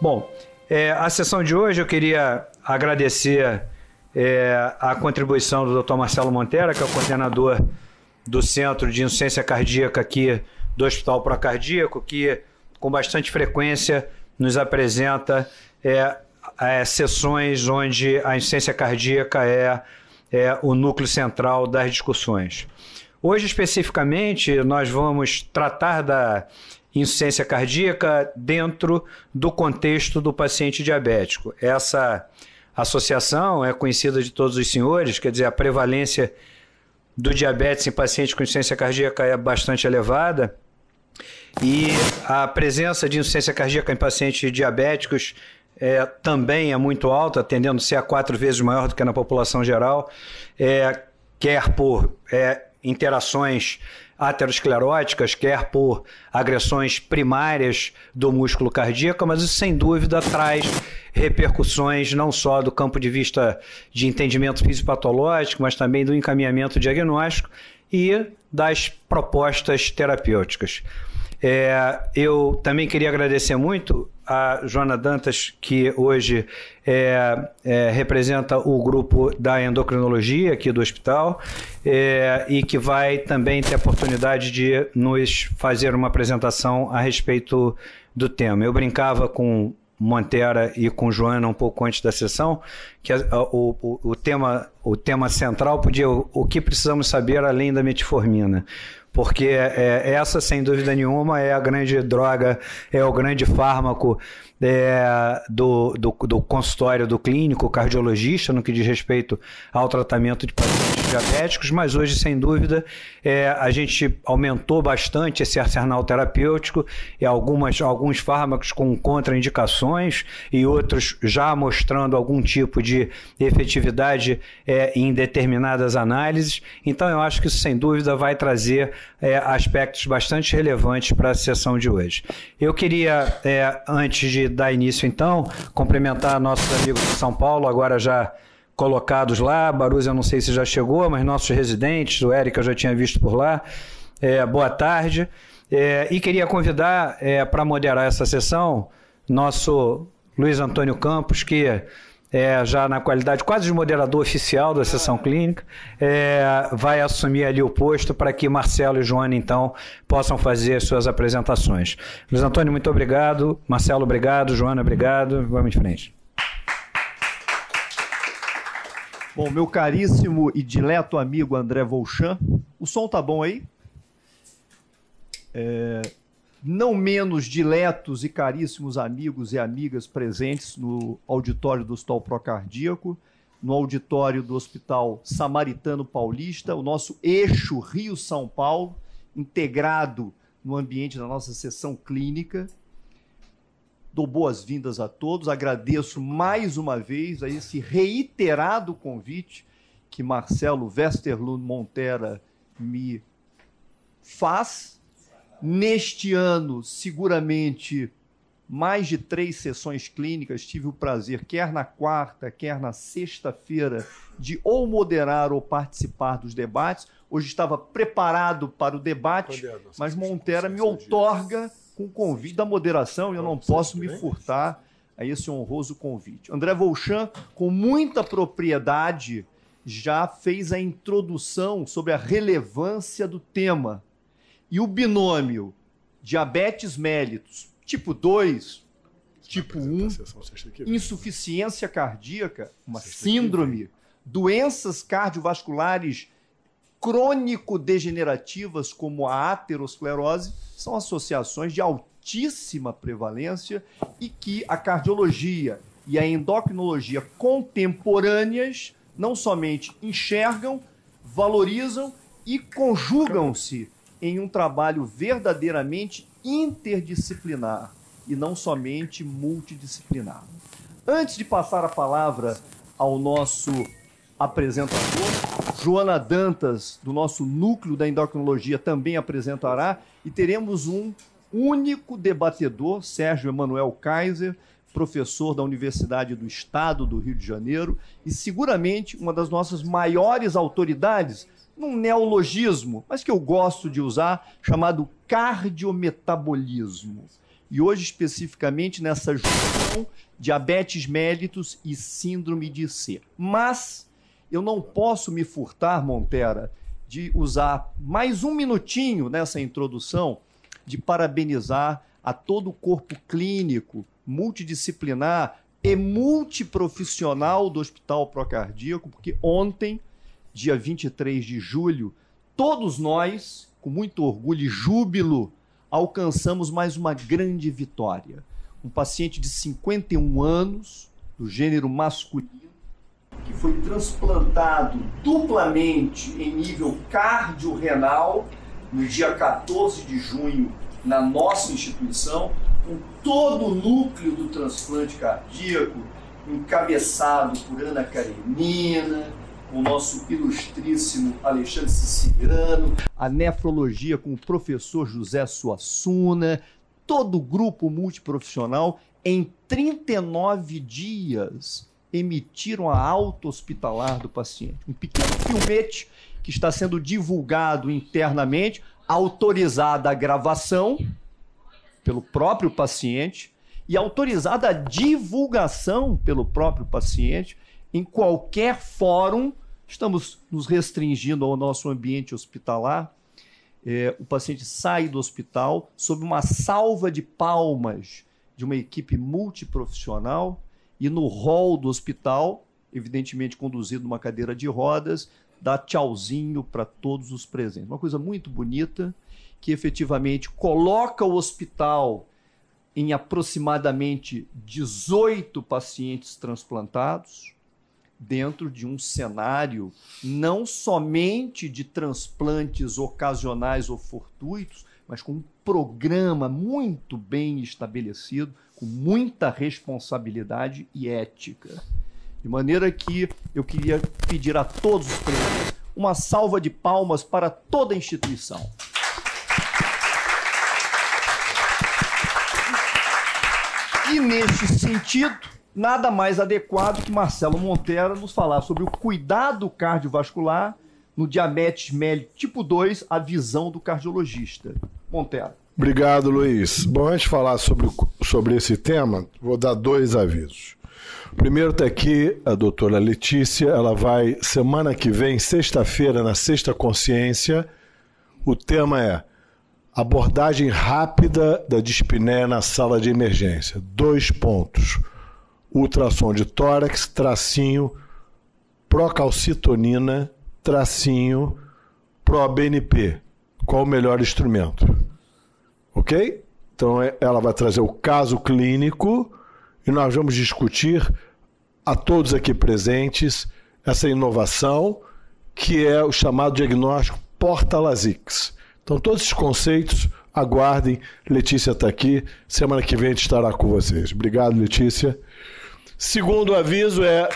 Bom, a sessão de hoje eu queria agradecer a contribuição do Dr. Marcelo Montera, que é o coordenador do Centro de Insuficiência Cardíaca aqui do Hospital Procardíaco, que com bastante frequência nos apresenta sessões onde a insuficiência cardíaca é o núcleo central das discussões. Hoje, especificamente, nós vamos tratar da insuficiência cardíaca dentro do contexto do paciente diabético. Essa associação é conhecida de todos os senhores, quer dizer, a prevalência do diabetes em pacientes com insuficiência cardíaca é bastante elevada e a presença de insuficiência cardíaca em pacientes diabéticos também é muito alta, tendendo a ser a 4 vezes maior do que na população geral, quer por interações ateroscleróticas, quer por agressões primárias do músculo cardíaco, mas isso sem dúvida traz repercussões não só do campo de vista de entendimento fisiopatológico, mas também do encaminhamento diagnóstico e das propostas terapêuticas. Eu também queria agradecer muito a Joana Dantas, que hoje representa o grupo da endocrinologia aqui do hospital e que vai também ter a oportunidade de nos fazer uma apresentação a respeito do tema. Eu brincava com Montera e com Joana um pouco antes da sessão, que o tema central podia o que precisamos saber além da metformina, porque essa, sem dúvida nenhuma, é a grande droga, é o grande fármaco do consultório do clínico cardiologista no que diz respeito ao tratamento de pacientes diabéticos, mas hoje, sem dúvida, a gente aumentou bastante esse arsenal terapêutico e alguns fármacos com contraindicações e outros já mostrando algum tipo de efetividade em determinadas análises. Então, eu acho que isso, sem dúvida, vai trazer aspectos bastante relevantes para a sessão de hoje. Eu queria, antes de dar início, então, cumprimentar nossos amigos de São Paulo, agora já colocados lá. Baruz, eu não sei se já chegou, mas nossos residentes, o Érica eu já tinha visto por lá. Boa tarde. E queria convidar para moderar essa sessão nosso Luiz Antônio Campos, que já na qualidade quase de moderador oficial da sessão clínica, vai assumir ali o posto para que Marcelo e Joana, então, possam fazer suas apresentações. Luiz Antônio, muito obrigado. Marcelo, obrigado. Joana, obrigado. Vamos em frente. Bom, meu caríssimo e dileto amigo André Volchan, o som tá bom aí? Não menos diletos e caríssimos amigos e amigas presentes no auditório do Hospital Procardíaco, no auditório do Hospital Samaritano Paulista, o nosso eixo Rio-São Paulo, integrado no ambiente da nossa sessão clínica. Dou boas-vindas a todos, agradeço mais uma vez a esse reiterado convite que Marcelo Westerlund Montera me faz. Neste ano, seguramente, mais de 3 sessões clínicas, tive o prazer, quer na quarta, quer na sexta-feira, de ou moderar ou participar dos debates. Hoje estava preparado para o debate, mas Montera me outorga com o convite da moderação e eu não posso me furtar a esse honroso convite. André Volchan, com muita propriedade, já fez a introdução sobre a relevância do tema. E o binômio diabetes mellitus, tipo 2, tipo 1, insuficiência cardíaca, uma síndrome, doenças cardiovasculares crônico-degenerativas como a aterosclerose, são associações de altíssima prevalência e que a cardiologia e a endocrinologia contemporâneas não somente enxergam, valorizam e conjugam-se em um trabalho verdadeiramente interdisciplinar e não somente multidisciplinar. Antes de passar a palavra ao nosso apresentador, Joana Dantas, do nosso núcleo da endocrinologia, também apresentará e teremos um único debatedor, Sérgio Emanuel Kaiser, professor da Universidade do Estado do Rio de Janeiro e seguramente uma das nossas maiores autoridades num neologismo, mas que eu gosto de usar, chamado cardiometabolismo. e hoje especificamente nessa junção diabetes mellitus e síndrome de C. Mas eu não posso me furtar, Montera, de usar mais um minutinho nessa introdução de parabenizar a todo o corpo clínico, multidisciplinar e multiprofissional do Hospital Procardíaco, porque ontem, dia 23 de julho, todos nós, com muito orgulho e júbilo, alcançamos mais uma grande vitória. Um paciente de 51 anos, do gênero masculino, que foi transplantado duplamente em nível cardiorrenal no dia 14 de junho na nossa instituição, com todo o núcleo do transplante cardíaco, encabeçado por Ana Karenina, com o nosso ilustríssimo Alexandre Siciliano, a nefrologia com o professor José Suassuna, todo o grupo multiprofissional, em 39 dias, emitiram a alta hospitalar do paciente. Um pequeno filmete que está sendo divulgado internamente, autorizada a gravação pelo próprio paciente e autorizada a divulgação pelo próprio paciente em qualquer fórum. Estamos nos restringindo ao nosso ambiente hospitalar. O paciente sai do hospital sob uma salva de palmas de uma equipe multiprofissional e no hall do hospital, evidentemente conduzido numa cadeira de rodas, dá tchauzinho para todos os presentes. Uma coisa muito bonita, que efetivamente coloca o hospital em aproximadamente 18 pacientes transplantados, dentro de um cenário não somente de transplantes ocasionais ou fortuitos, mas com um programa muito bem estabelecido, com muita responsabilidade e ética. De maneira que eu queria pedir a todos os presentes uma salva de palmas para toda a instituição. E neste sentido, nada mais adequado que Marcelo Montera nos falar sobre o cuidado cardiovascular no diabetes mellitus tipo 2, a visão do cardiologista. Montera. Obrigado, Luiz. Bom, antes de falar sobre esse tema, vou dar 2 avisos. Primeiro está aqui a doutora Letícia, ela vai, semana que vem, sexta-feira, na Sexta Consciência, o tema é abordagem rápida da dispneia na sala de emergência. 2 pontos. Ultrassom de tórax, tracinho, procalcitonina, tracinho, ProBNP. Qual o melhor instrumento? Ok? Então ela vai trazer o caso clínico e nós vamos discutir a todos aqui presentes essa inovação que é o chamado diagnóstico Porta-Lasix. Então todos esses conceitos, aguardem, Letícia está aqui, semana que vem a gente estará com vocês. Obrigado, Letícia. Segundo aviso é...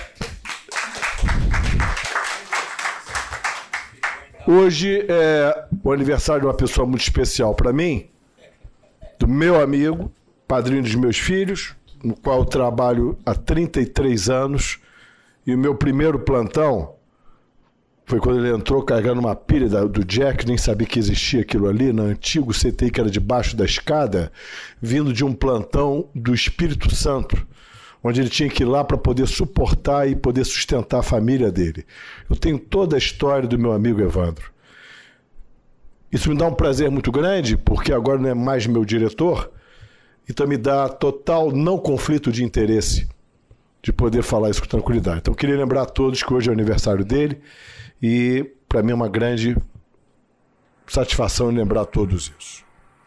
Hoje é o aniversário de uma pessoa muito especial para mim, do meu amigo, padrinho dos meus filhos, no qual eu trabalho há 33 anos, e o meu primeiro plantão foi quando ele entrou carregando uma pilha do Jack, nem sabia que existia aquilo ali, no antigo CTI que era debaixo da escada, vindo de um plantão do Espírito Santo, onde ele tinha que ir lá para poder suportar e poder sustentar a família dele. Eu tenho toda a história do meu amigo Evandro. Isso me dá um prazer muito grande, porque agora não é mais meu diretor, então me dá total não conflito de interesse de poder falar isso com tranquilidade. Então eu queria lembrar a todos que hoje é o aniversário dele e para mim é uma grande satisfação lembrar a todos isso.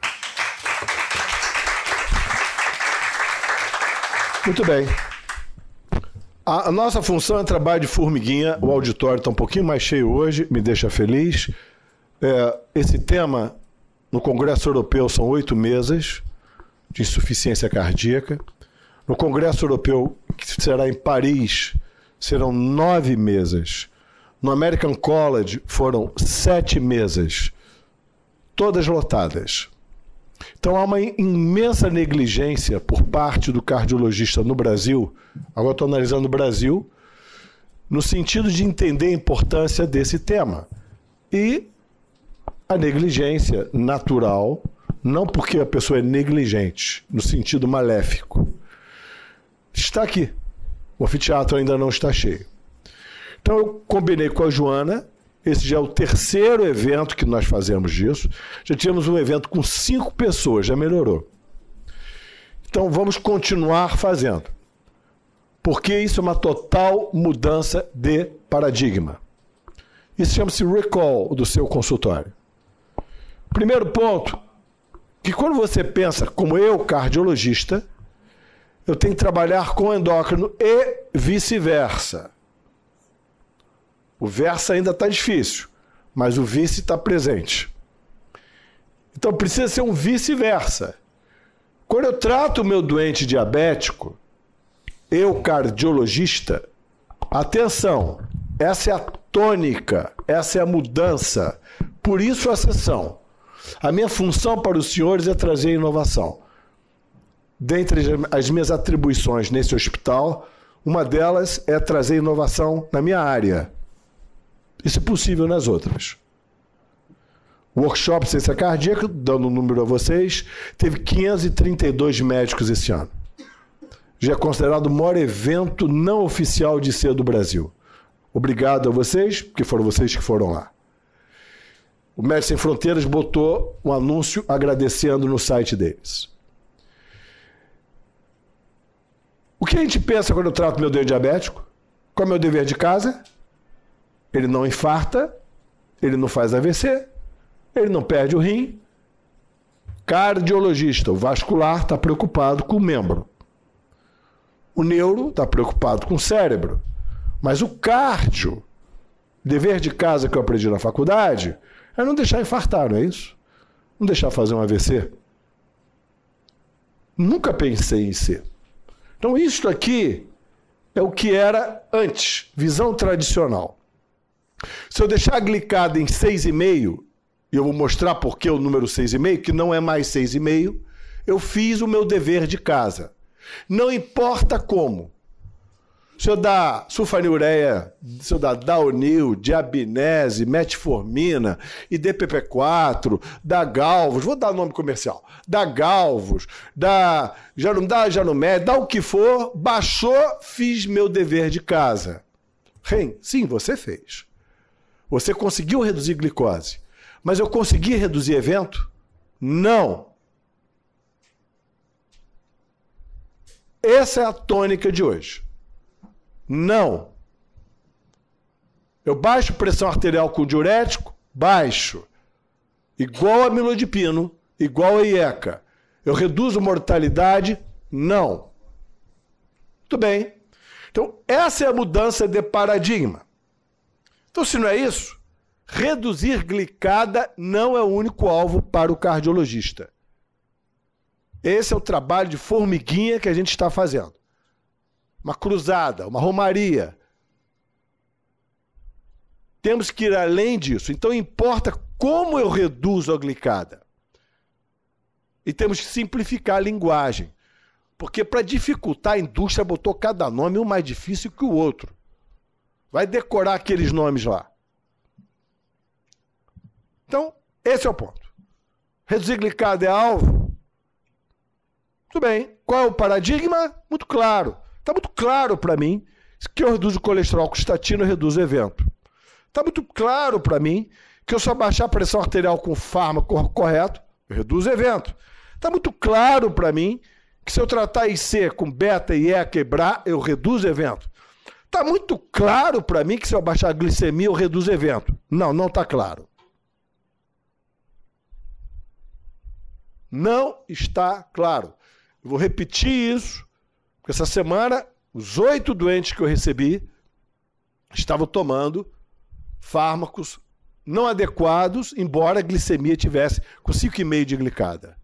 Muito bem. A nossa função é trabalho de formiguinha. O auditório está um pouquinho mais cheio hoje, me deixa feliz. Esse tema, no Congresso Europeu, são 8 mesas de insuficiência cardíaca. No Congresso Europeu, que será em Paris, serão 9 mesas. No American College foram 7 mesas, todas lotadas. Então há uma imensa negligência por parte do cardiologista no Brasil, agora estou analisando o Brasil, no sentido de entender a importância desse tema. E a negligência natural Não porque a pessoa é negligente, no sentido maléfico. Está aqui. O anfiteatro ainda não está cheio. Então eu combinei com a Joana, esse já é o terceiro evento que nós fazemos disso. Já tínhamos um evento com 5 pessoas, já melhorou. Então vamos continuar fazendo. Porque isso é uma total mudança de paradigma. Isso chama-se recall do seu consultório. Primeiro ponto, que quando você pensa, como eu, cardiologista, eu tenho que trabalhar com endócrino e vice-versa. O versa ainda está difícil, mas o vice está presente. Então precisa ser um vice-versa. Quando eu trato o meu doente diabético, eu, cardiologista, atenção, essa é a tônica, essa é a mudança. Por isso a sessão. A minha função para os senhores é trazer inovação. Dentre as minhas atribuições nesse hospital, uma delas é trazer inovação na minha área. Isso é possível nas outras. O workshop Ciência Cardíaca, dando um número a vocês, teve 532 médicos esse ano. Já é considerado o maior evento não oficial de ser do Brasil. Obrigado a vocês, porque foram vocês que foram lá. O Médicos Sem Fronteiras botou um anúncio agradecendo no site deles. O que a gente pensa quando eu trato meu doente diabético? Qual é o meu dever de casa? Ele não infarta, ele não faz AVC, ele não perde o rim. Cardiologista, o vascular, está preocupado com o membro. O neuro está preocupado com o cérebro. Mas o cardio, dever de casa que eu aprendi na faculdade, é não deixar infartar, não é isso? Não deixar fazer um AVC. Nunca pensei em ser. Então isso aqui é o que era antes, visão tradicional. Se eu deixar a glicada em 6,5, e eu vou mostrar por que o número 6,5, que não é mais 6,5, eu fiz o meu dever de casa. Não importa como. Se eu dar sulfanilureia, se eu dar Daonil, diabinese, metformina, IDPP4, da Galvos, vou dar nome comercial, da Galvos, da Janumed, dá o que for, baixou, fiz meu dever de casa. Sim, você fez. Você conseguiu reduzir glicose. Mas eu consegui reduzir evento? Não. Essa é a tônica de hoje. Não. Eu baixo pressão arterial com diurético? Baixo. Igual a amlodipino, igual a IECA. Eu reduzo mortalidade? Não. Muito bem. Então, essa é a mudança de paradigma. Então, se não é isso, reduzir glicada não é o único alvo para o cardiologista. Esse é o trabalho de formiguinha que a gente está fazendo. Uma cruzada, uma romaria. Temos que ir além disso. Então, importa como eu reduzo a glicada. E temos que simplificar a linguagem. Porque para dificultar, a indústria botou cada nome um mais difícil que o outro. Vai decorar aqueles nomes lá. Então, esse é o ponto. Reduzir glicada é alvo? Muito bem. Qual é o paradigma? Muito claro. Está muito claro para mim que eu reduzo o colesterol com estatina, eu reduzo o evento. Está muito claro para mim que eu só baixar a pressão arterial com o fármaco correto, eu reduzo o evento. Está muito claro para mim que se eu tratar IC com beta, IECA e BRA, eu reduzo o evento. Está muito claro para mim que se eu baixar a glicemia, eu reduzo o evento. Não está claro. Não está claro. Eu vou repetir isso, porque essa semana, os 8 doentes que eu recebi estavam tomando fármacos não adequados, embora a glicemia tivesse com 5,5 de glicada.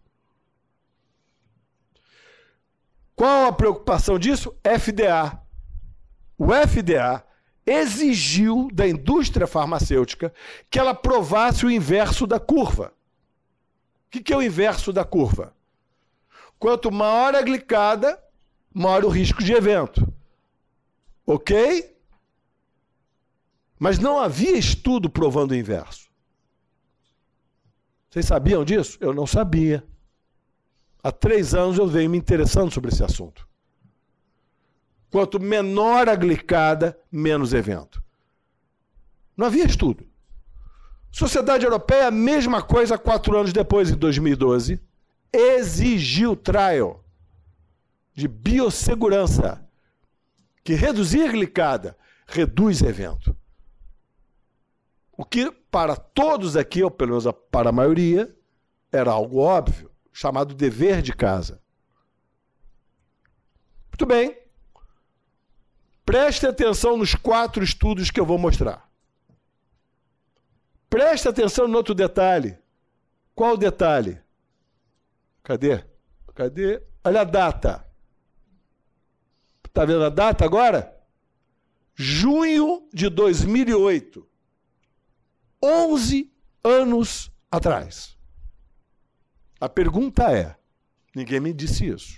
Qual a preocupação disso? FDA. O FDA exigiu da indústria farmacêutica que ela provasse o inverso da curva. O que é o inverso da curva? Quanto maior a glicada, maior o risco de evento. Ok? Mas não havia estudo provando o inverso. Vocês sabiam disso? Eu não sabia. Há 3 anos eu venho me interessando sobre esse assunto. Quanto menor a glicada, menos evento. Não havia estudo. Sociedade Europeia, a mesma coisa 4 anos depois, em 2012, exigiu trial de biossegurança, que reduzir a glicada reduz evento. O que, para todos aqui, ou pelo menos para a maioria, era algo óbvio, chamado dever de casa. Muito bem. Preste atenção nos 4 estudos que eu vou mostrar. Preste atenção no outro detalhe. Qual o detalhe? Cadê? Olha a data. Está vendo a data agora? Junho de 2008. 11 anos atrás. A pergunta é, ninguém me disse isso.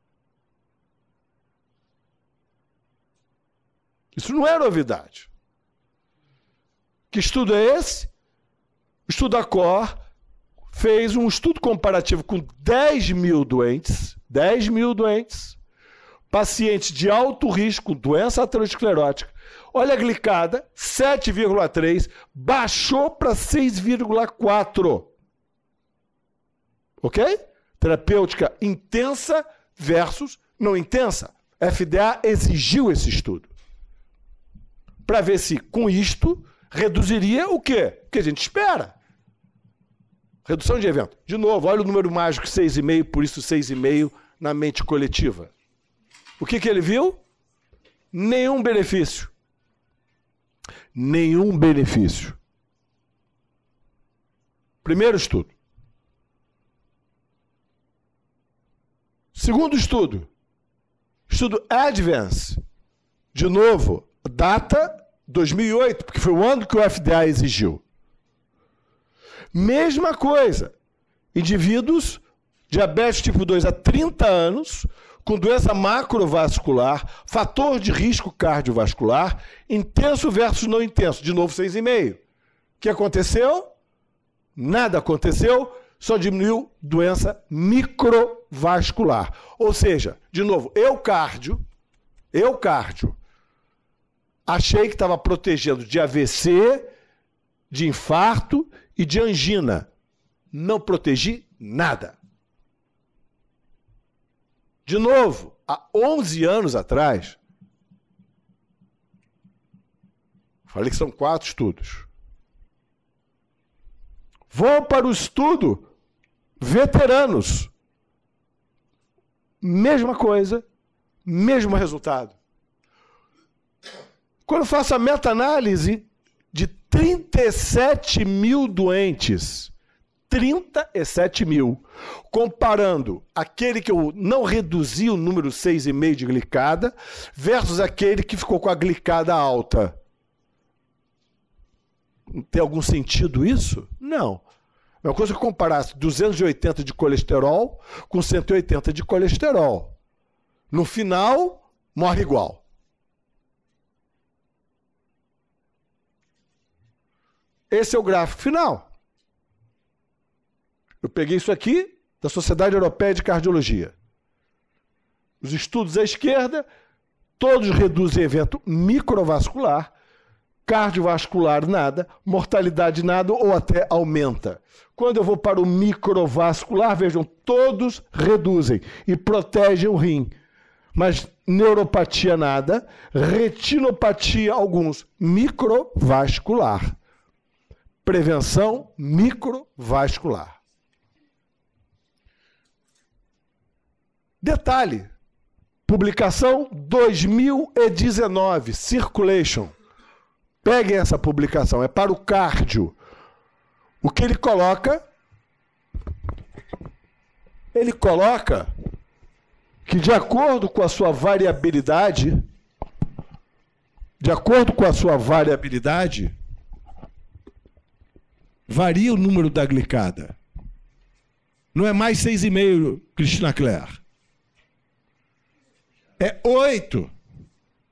Isso não é novidade. Que estudo é esse? O estudo da COR fez um estudo comparativo com 10 mil doentes, pacientes de alto risco, doença aterosclerótica. Olha a glicada, 7,3, baixou para 6,4. Ok? Terapêutica intensa versus não intensa. FDA exigiu esse estudo. Para ver se, com isto, reduziria o quê? O que a gente espera. Redução de evento. De novo, olha o número mágico 6,5, por isso 6,5 na mente coletiva. O que ele viu? Nenhum benefício. Nenhum benefício. Primeiro estudo. Segundo estudo. Estudo Advance. De novo, data 2008, porque foi o ano que o FDA exigiu. Mesma coisa. Indivíduos, diabetes tipo 2 há 30 anos, com doença macrovascular, fator de risco cardiovascular, intenso versus não intenso. De novo, 6,5. O que aconteceu? Nada aconteceu, só diminuiu doença microvascular. Ou seja, de novo, eu cardio, achei que estava protegendo de AVC, de infarto e de angina. Não protegi nada. De novo, há 11 anos atrás, falei que são 4 estudos. Vou para o estudo veteranos. Mesma coisa, mesmo resultado. Quando eu faço a meta-análise de 37 mil doentes, 37 mil, comparando aquele que eu não reduzi o número 6,5 de glicada versus aquele que ficou com a glicada alta. Tem algum sentido isso? Não. É uma coisa que eu comparasse 280 de colesterol com 180 de colesterol. No final, morre igual. Esse é o gráfico final. Eu peguei isso aqui da Sociedade Europeia de Cardiologia. Os estudos à esquerda, todos reduzem evento microvascular, cardiovascular nada, mortalidade nada ou até aumenta. Quando eu vou para o microvascular, vejam, todos reduzem e protegem o rim. Mas neuropatia nada, retinopatia alguns, microvascular. Prevenção microvascular. Detalhe, publicação 2019, Circulation. Peguem essa publicação, é para o cardio. O que ele coloca? Ele coloca que de acordo com a sua variabilidade, varia o número da glicada. Não é mais 6,5, Cristina Claire. É 8.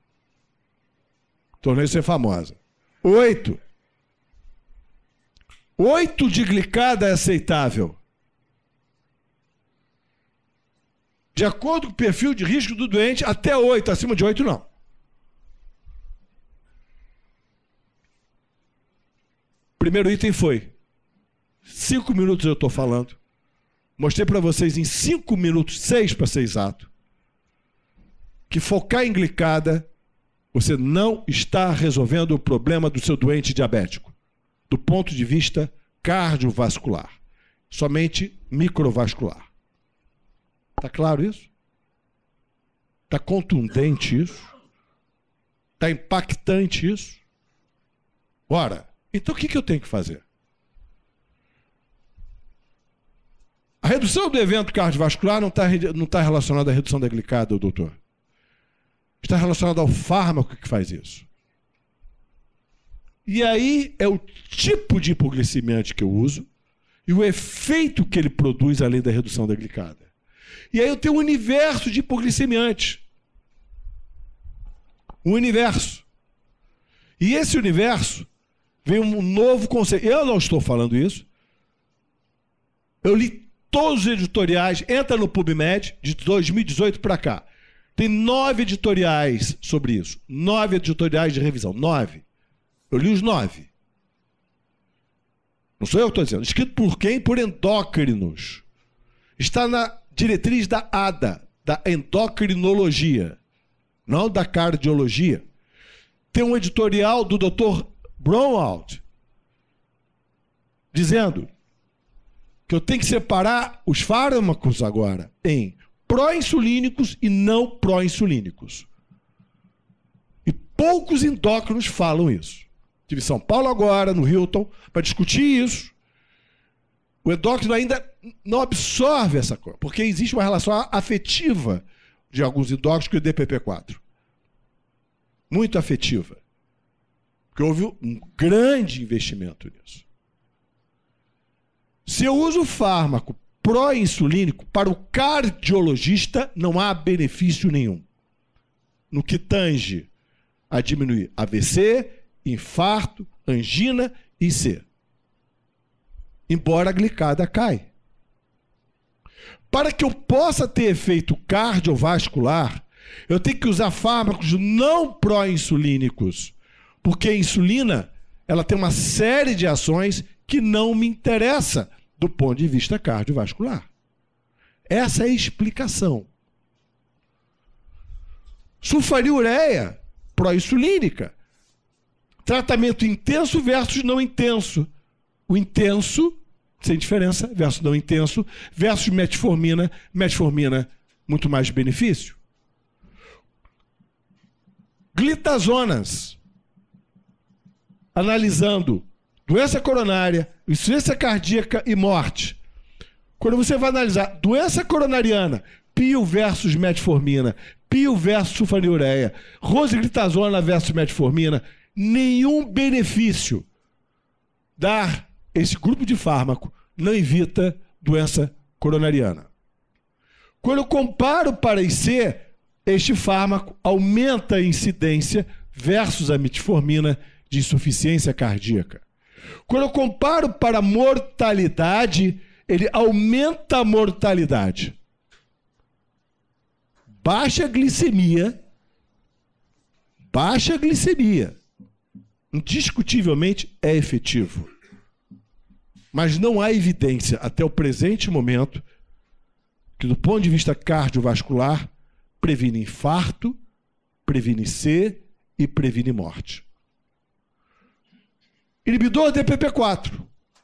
Tornei ser famosa. 8. 8 de glicada é aceitável. De acordo com o perfil de risco do doente, até 8, acima de 8 não. O primeiro item foi 5 minutos eu estou falando. Mostrei para vocês em 5 minutos, 6 para ser exato, que focar em glicada, você não está resolvendo o problema do seu doente diabético, do ponto de vista cardiovascular, somente microvascular. Está claro isso? Está contundente isso? Está impactante isso? Ora, então o que eu tenho que fazer? A redução do evento cardiovascular não está relacionada à redução da glicada, doutor. Está relacionada ao fármaco que faz isso. E aí é o tipo de hipoglicemiante que eu uso e o efeito que ele produz além da redução da glicada. E aí eu tenho um universo de hipoglicemiantes. Um universo. E esse universo vem um novo conceito. Eu não estou falando isso. Eu li todos os editoriais. Entra no PubMed de 2018 para cá. Tem 9 editoriais sobre isso. 9 editoriais de revisão. 9. Eu li os 9. Não sou eu que estou dizendo. Escrito por quem? Por endócrinos. Está na diretriz da ADA, da endocrinologia, não da cardiologia. Tem um editorial do Dr. Braunwald dizendo que eu tenho que separar os fármacos agora em pró-insulínicos e não pró-insulínicos. E poucos endócrinos falam isso. Estive em São Paulo agora, no Hilton, para discutir isso. O endócrino ainda não absorve essa coisa, porque existe uma relação afetiva de alguns endócrinos com o DPP-4. Muito afetiva. Porque houve um grande investimento nisso. Se eu uso fármaco pró-insulínico, para o cardiologista não há benefício nenhum. No que tange a diminuir AVC, infarto, angina e IC. Embora a glicada caia. Para que eu possa ter efeito cardiovascular, eu tenho que usar fármacos não pró-insulínicos, porque a insulina ela tem uma série de ações que não me interessa do ponto de vista cardiovascular. Essa é a explicação. Sulfonilureia pró-insulínica. Tratamento intenso versus não intenso. O intenso, sem diferença, versus não intenso, versus metformina. Metformina, muito mais benefício. Glitazonas. Analisando doença coronária, insuficiência cardíaca e morte. Quando você vai analisar doença coronariana, pio versus metformina, pio versus sulfonilureia, rosiglitazona versus metformina, nenhum benefício. Dar esse grupo de fármaco não evita doença coronariana. Quando eu comparo para IC, este fármaco aumenta a incidência versus a metformina de insuficiência cardíaca. Quando eu comparo para mortalidade, ele aumenta a mortalidade. Baixa glicemia, indiscutivelmente é efetivo. Mas não há evidência, até o presente momento, que do ponto de vista cardiovascular, previne infarto, previne IC e previne morte. Inibidor DPP-4.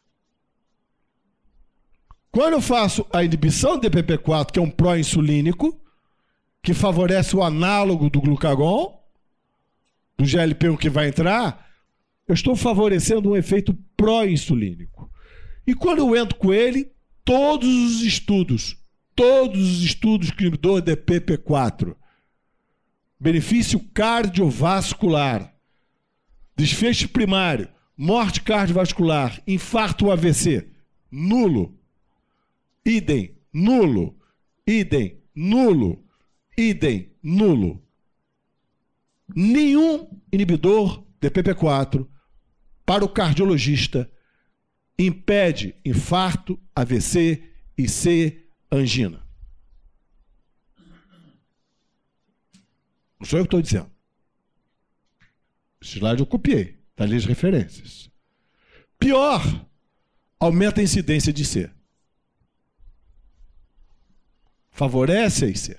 Quando eu faço a inibição do DPP-4, que é um pró-insulínico, que favorece o análogo do glucagon, do GLP-1 que vai entrar, eu estou favorecendo um efeito pró-insulínico. E quando eu entro com ele, todos os estudos que inibidor DPP-4, benefício cardiovascular, desfecho primário, morte cardiovascular, infarto ou AVC, nulo. Idem, nulo. Idem, nulo. Idem, nulo. Nenhum inibidor DPP-4 para o cardiologista impede infarto, AVC, IC, angina. Não sou eu que estou dizendo. Esse slide eu copiei. Está ali as referências. Pior, aumenta a incidência de IC. Favorece a IC.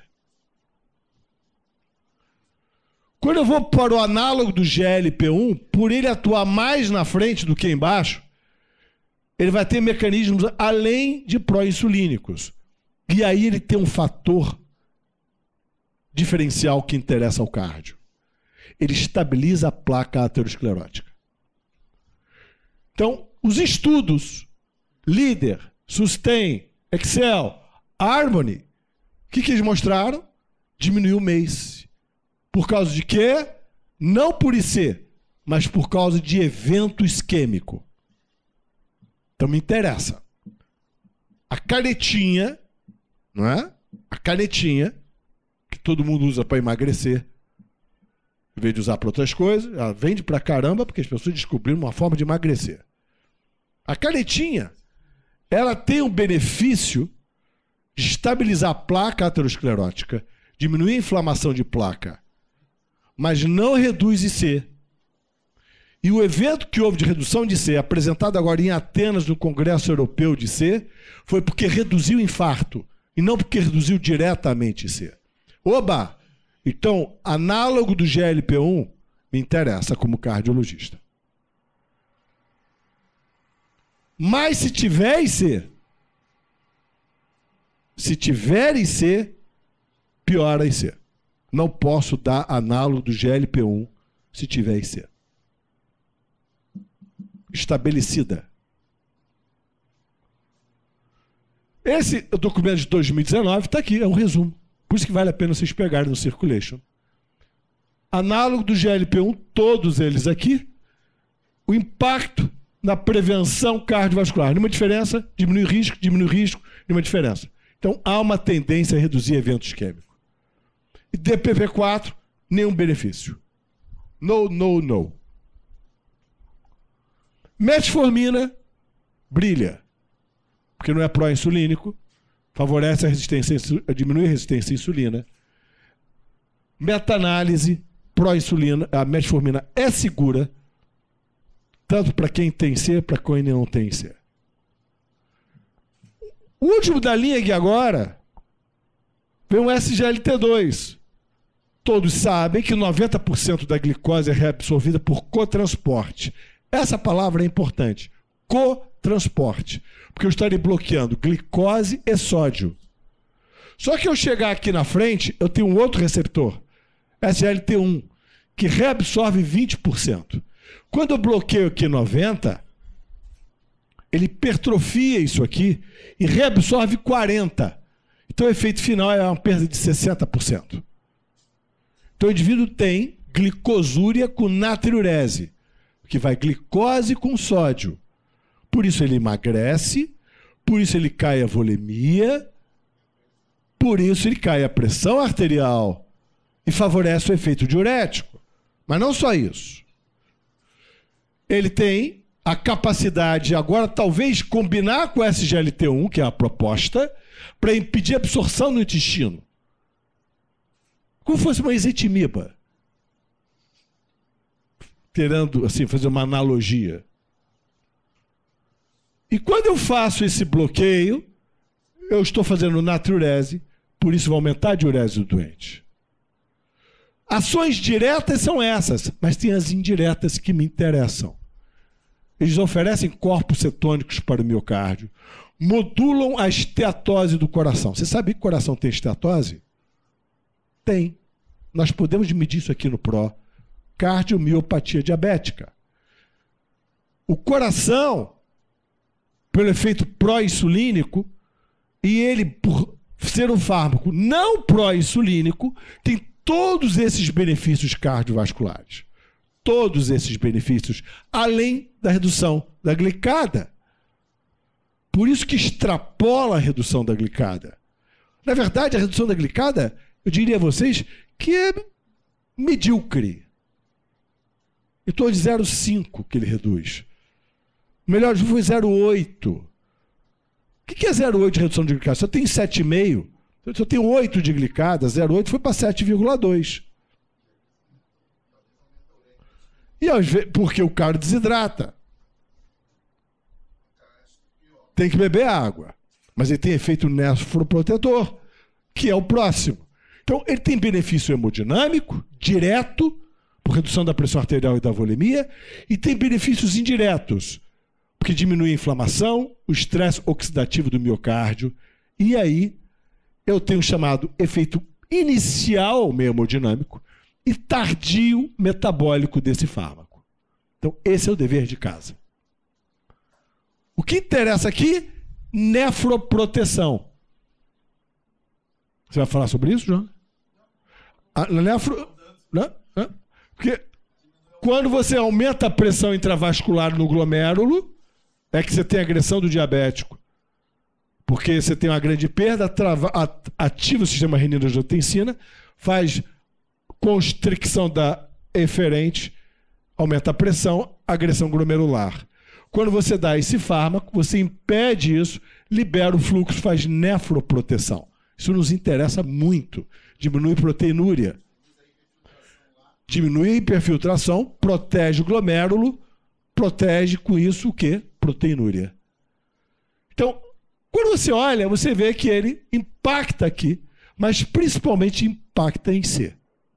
Quando eu vou para o análogo do GLP-1, por ele atuar mais na frente do que embaixo, ele vai ter mecanismos além de pró-insulínicos. E aí ele tem um fator diferencial que interessa ao cardio. Ele estabiliza a placa aterosclerótica. Então, os estudos LEADER, SUSTAIN, EXCEL, HARMONY, o que eles mostraram? Diminuiu o MACE. Por causa de quê? Não por IC, mas por causa de evento isquêmico. Então me interessa. A canetinha, não é? A canetinha, que todo mundo usa para emagrecer, em vez de usar para outras coisas, ela vende para caramba porque as pessoas descobriram uma forma de emagrecer. A canetinha, ela tem um benefício de estabilizar a placa aterosclerótica, diminuir a inflamação de placa, mas não reduz IC. E o evento que houve de redução de IC, apresentado agora em Atenas no Congresso Europeu de IC, foi porque reduziu o infarto, e não porque reduziu diretamente IC. Oba! Então, análogo do GLP-1 me interessa como cardiologista. Mas se tiver IC, piora IC. Não posso dar análogo do GLP-1 se tiver IC. Estabelecida. Esse documento de 2019 está aqui, é um resumo. Por isso que vale a pena vocês pegarem no Circulation. Análogo do GLP-1, todos eles aqui. O impacto na prevenção cardiovascular. Nenhuma diferença, diminui risco, nenhuma diferença. Então há uma tendência a reduzir evento isquêmico. E DPP-4, nenhum benefício. No. Metformina, brilha. Porque não é pró-insulínico, favorece a resistência, diminui a resistência à insulina. Meta-análise, pró-insulina, a metformina é segura, tanto para quem tem C, para quem não tem C. O último da linha aqui agora vem o SGLT2. Todos sabem que 90% da glicose é reabsorvida por cotransporte. Essa palavra é importante. Cotransporte. Porque eu estarei bloqueando glicose e sódio. Só que eu chegar aqui na frente, eu tenho um outro receptor, SGLT1, que reabsorve 20%. Quando eu bloqueio aqui 90%, ele hipertrofia isso aqui e reabsorve 40%. Então o efeito final é uma perda de 60%. Então o indivíduo tem glicosúria com natriurese, que vai glicose com sódio. Por isso ele emagrece, por isso ele cai a volemia, por isso ele cai a pressão arterial e favorece o efeito diurético. Mas não só isso. Ele tem a capacidade, agora talvez combinar com o SGLT1, que é a proposta, para impedir a absorção no intestino. Como fosse uma ezetimiba. Querendo, assim, fazer uma analogia. E quando eu faço esse bloqueio, eu estou fazendo natriurese, por isso vai aumentar a diurese do doente. Ações diretas são essas, mas tem as indiretas que me interessam. Eles oferecem corpos cetônicos para o miocárdio, modulam a esteatose do coração. Você sabe que o coração tem esteatose? Tem. Nós podemos medir isso aqui no PRO. Cardiomiopatia diabética. O coração, pelo efeito pró-insulínico, e ele, por ser um fármaco não pró-insulínico, tem todos esses benefícios cardiovasculares. Todos esses benefícios, além da redução da glicada. Por isso que extrapola a redução da glicada. Na verdade, a redução da glicada, eu diria a vocês, que é medíocre. Em torno de 0,5 que ele reduz. O melhor foi 0,8. O que é 0,8 de redução de glicada? Se eu tenho 7,5, se eu tenho 8 de glicada, 0,8 foi para 7,2. E às vezes, porque o cara desidrata. Tem que beber água. Mas ele tem efeito nefroprotetor, que é o próximo. Então, ele tem benefício hemodinâmico, direto, por redução da pressão arterial e da volemia, e tem benefícios indiretos, porque diminui a inflamação, o estresse oxidativo do miocárdio, e aí eu tenho o chamado efeito inicial hemodinâmico e tardio metabólico desse fármaco. Então, esse é o dever de casa. O que interessa aqui? Nefroproteção. Você vai falar sobre isso, João? Porque quando você aumenta a pressão intravascular no glomérulo, é que você tem agressão do diabético. Porque você tem uma grande perda, ativa o sistema renina-angiotensina, faz constricção da eferente, aumenta a pressão, agressão glomerular. Quando você dá esse fármaco, você impede isso, libera o fluxo, faz nefroproteção. Isso nos interessa muito. Diminui proteinúria. Diminui a hiperfiltração, protege o glomérulo, protege com isso o quê? Proteinúria. Então, quando você olha, você vê que ele impacta aqui, mas principalmente impacta em C.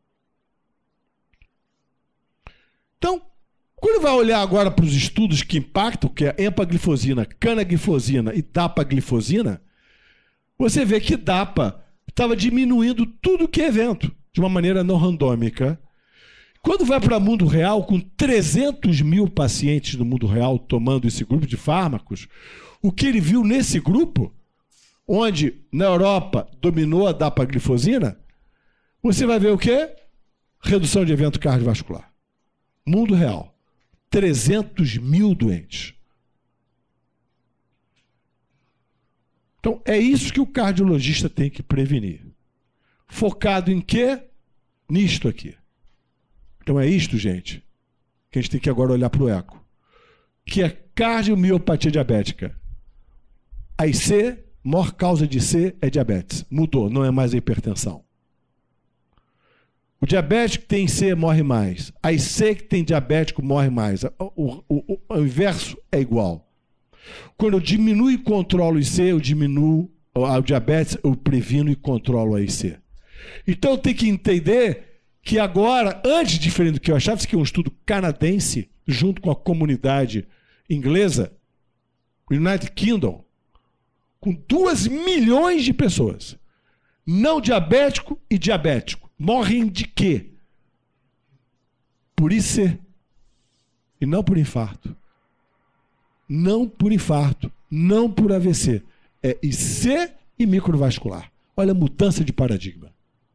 Então, quando vai olhar agora para os estudos que impactam, que é empaglifosina, canaglifosina e dapaglifosina, você vê que DAPA estava diminuindo tudo que é evento, de uma maneira não randômica. Quando vai para o mundo real, com 300 mil pacientes no mundo real tomando esse grupo de fármacos, o que ele viu nesse grupo, onde na Europa dominou a dapaglifosina, você vai ver o quê? Redução de evento cardiovascular. Mundo real. 300 mil doentes. Então, é isso que o cardiologista tem que prevenir. Focado em quê? Nisto aqui. Então, é isto, gente, que a gente tem que agora olhar para o eco. Que é cardiomiopatia diabética. A IC, maior causa de C é diabetes. Mudou, não é mais a hipertensão. O diabético que tem C morre mais. A IC que tem diabético morre mais. O inverso é igual. Quando eu diminuo e controlo o IC, eu diminuo o diabetes, eu previno e controlo a IC. Então eu tenho que entender que agora, antes diferente do que eu achava, isso aqui é um estudo canadense, junto com a comunidade inglesa, United Kingdom, com 2 milhões de pessoas, não diabético e diabético, morrem de quê? Por IC e não por infarto. Não por infarto, não por AVC. É IC e microvascular. Olha a mudança de paradigma.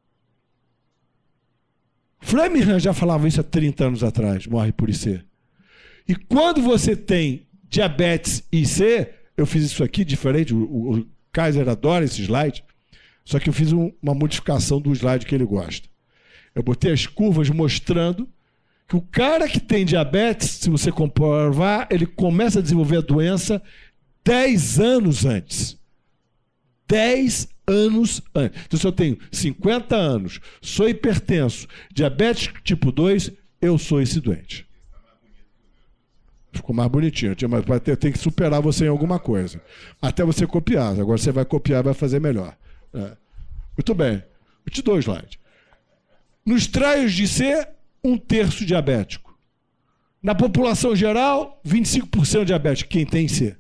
Framingham já falava isso há 30 anos atrás, morre por IC. E quando você tem diabetes e IC, eu fiz isso aqui diferente, o Kaiser adora esse slide, só que eu fiz uma modificação do slide que ele gosta. Eu botei as curvas mostrando que o cara que tem diabetes, se você comprovar, ele começa a desenvolver a doença 10 anos antes. 10 anos antes. Então, se eu tenho 50 anos, sou hipertenso, diabético tipo 2, eu sou esse doente. Ficou mais bonitinho, mas tem que superar você em alguma coisa. Até você copiar. Agora você vai copiar e vai fazer melhor. Muito bem. Eu te dou o slide. Nos traios de C, 1/3 diabético. Na população geral, 25% diabético, quem tem C.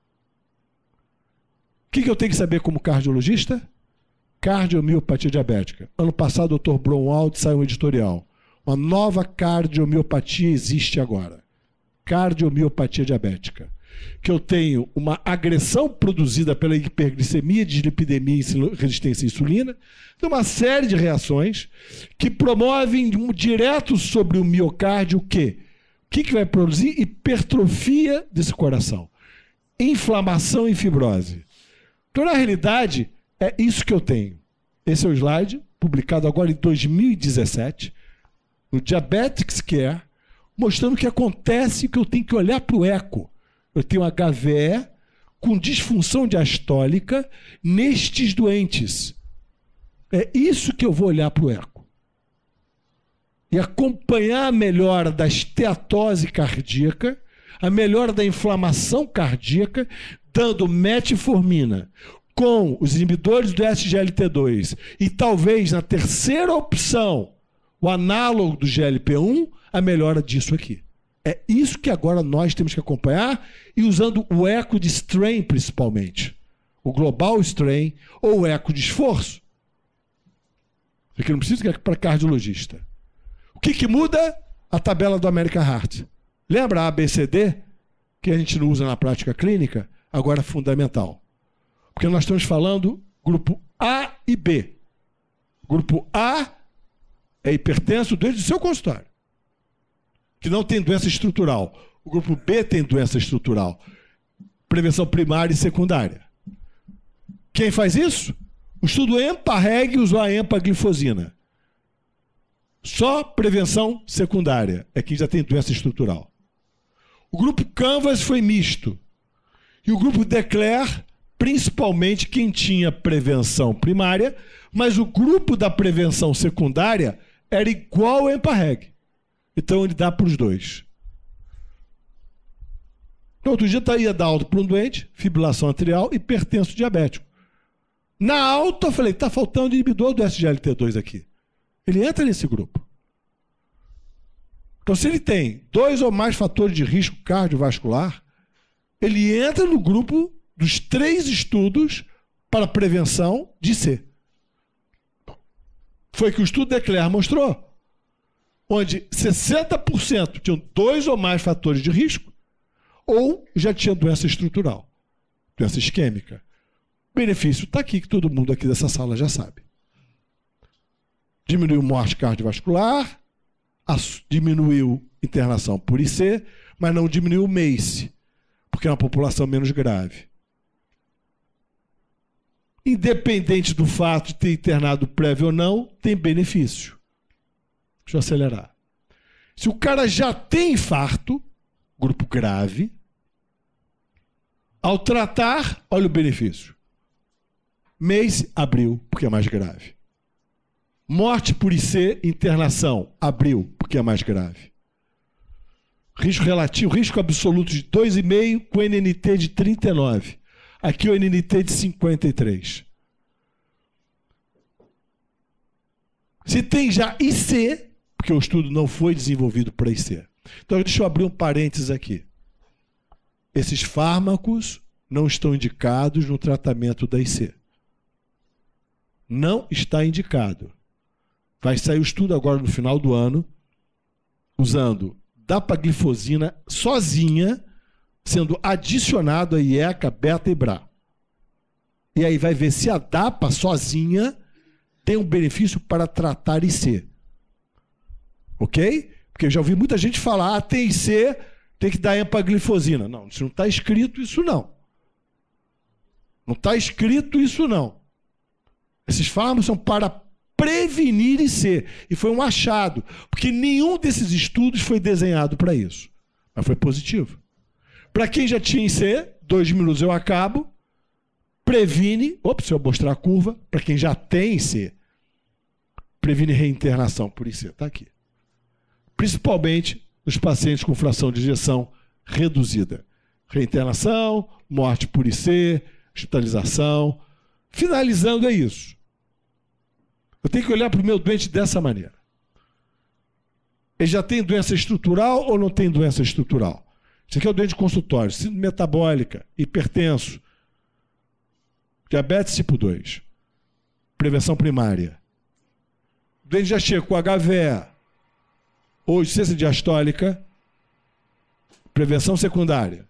O que eu tenho que saber como cardiologista? Cardiomiopatia diabética. Ano passado, o Dr. Bromwald saiu um editorial. Uma nova cardiomiopatia existe agora. Cardiomiopatia diabética. Que eu tenho uma agressão produzida pela hiperglicemia, dislipidemia e resistência à insulina, de uma série de reações que promovem direto sobre o miocárdio o quê? O que vai produzir? Hipertrofia desse coração. Inflamação e fibrose. Então, na realidade, é isso que eu tenho. Esse é o slide, publicado agora em 2017, no Diabetics Care, mostrando o que acontece, que eu tenho que olhar para o eco. Eu tenho HVE com disfunção diastólica nestes doentes. É isso que eu vou olhar para o eco. E acompanhar a melhora da esteatose cardíaca, a melhora da inflamação cardíaca, dando metformina com os inibidores do SGLT2 e talvez na terceira opção, o análogo do GLP-1, a melhora disso aqui. É isso que agora nós temos que acompanhar e usando o eco de strain principalmente. O global strain ou o eco de esforço. Isso aqui não precisa que é para cardiologista. O que muda? A tabela do American Heart. Lembra a ABCD? Que a gente não usa na prática clínica? Agora é fundamental. Porque nós estamos falando grupo A e B. Grupo A é hipertenso desde o seu consultório, que não tem doença estrutural. O grupo B tem doença estrutural. Prevenção primária e secundária. Quem faz isso? O estudo EMPA-REG usou a empaglifosina. Só prevenção secundária é quem já tem doença estrutural. O grupo Canvas foi misto. E o grupo DECLARE, principalmente quem tinha prevenção primária, mas o grupo da prevenção secundária era igual ao EMPA-REG. Então ele dá para os dois. No outro dia ia dar alta para um doente, fibrilação atrial, hipertenso diabético. Na alta eu falei, está faltando inibidor do SGLT2 aqui. Ele entra nesse grupo. Então se ele tem 2 ou mais fatores de risco cardiovascular, ele entra no grupo dos 3 estudos para prevenção de C. Foi que o estudo DECLARE mostrou, onde 60% tinham 2 ou mais fatores de risco ou já tinha doença estrutural, doença isquêmica. O benefício está aqui, que todo mundo aqui dessa sala já sabe. Diminuiu morte cardiovascular, diminuiu internação por IC, mas não diminuiu o MACE, porque é uma população menos grave. Independente do fato de ter internado prévio ou não, tem benefício. Deixa eu acelerar. Se o cara já tem infarto, grupo grave, ao tratar, olha o benefício. MACE abriu, porque é mais grave. Morte por IC, internação, abriu, porque é mais grave. Risco relativo, risco absoluto de 2,5 com NNT de 39. Aqui o NNT de 53. Se tem já IC, porque o estudo não foi desenvolvido para IC. Então deixa eu abrir um parênteses aqui. Esses fármacos não estão indicados no tratamento da IC. Não está indicado. Vai sair o estudo agora no final do ano, usando dapaglifosina sozinha, sendo adicionado a IECA, beta e BRA. E aí vai ver se a DAPA sozinha tem um benefício para tratar IC. Ok? Porque eu já ouvi muita gente falar, tem IC, tem que dar empaglifosina. Não, isso não está escrito isso não. Não está escrito isso não. Esses fármacos são para prevenir IC. E foi um achado, porque nenhum desses estudos foi desenhado para isso. Mas foi positivo. Para quem já tinha IC, 2 minutos eu acabo, previne, se eu mostrar a curva, para quem já tem IC, previne reinternação por IC, está aqui. Principalmente nos pacientes com fração de ejeção reduzida. Reinternação, morte por IC, hospitalização. Finalizando é isso. Eu tenho que olhar para o meu doente dessa maneira. Ele já tem doença estrutural ou não tem doença estrutural? Isso aqui é o doente consultório. Síndrome metabólica, hipertenso, diabetes tipo 2, prevenção primária. O doente já chega com HVE ou insuficiência diastólica, prevenção secundária.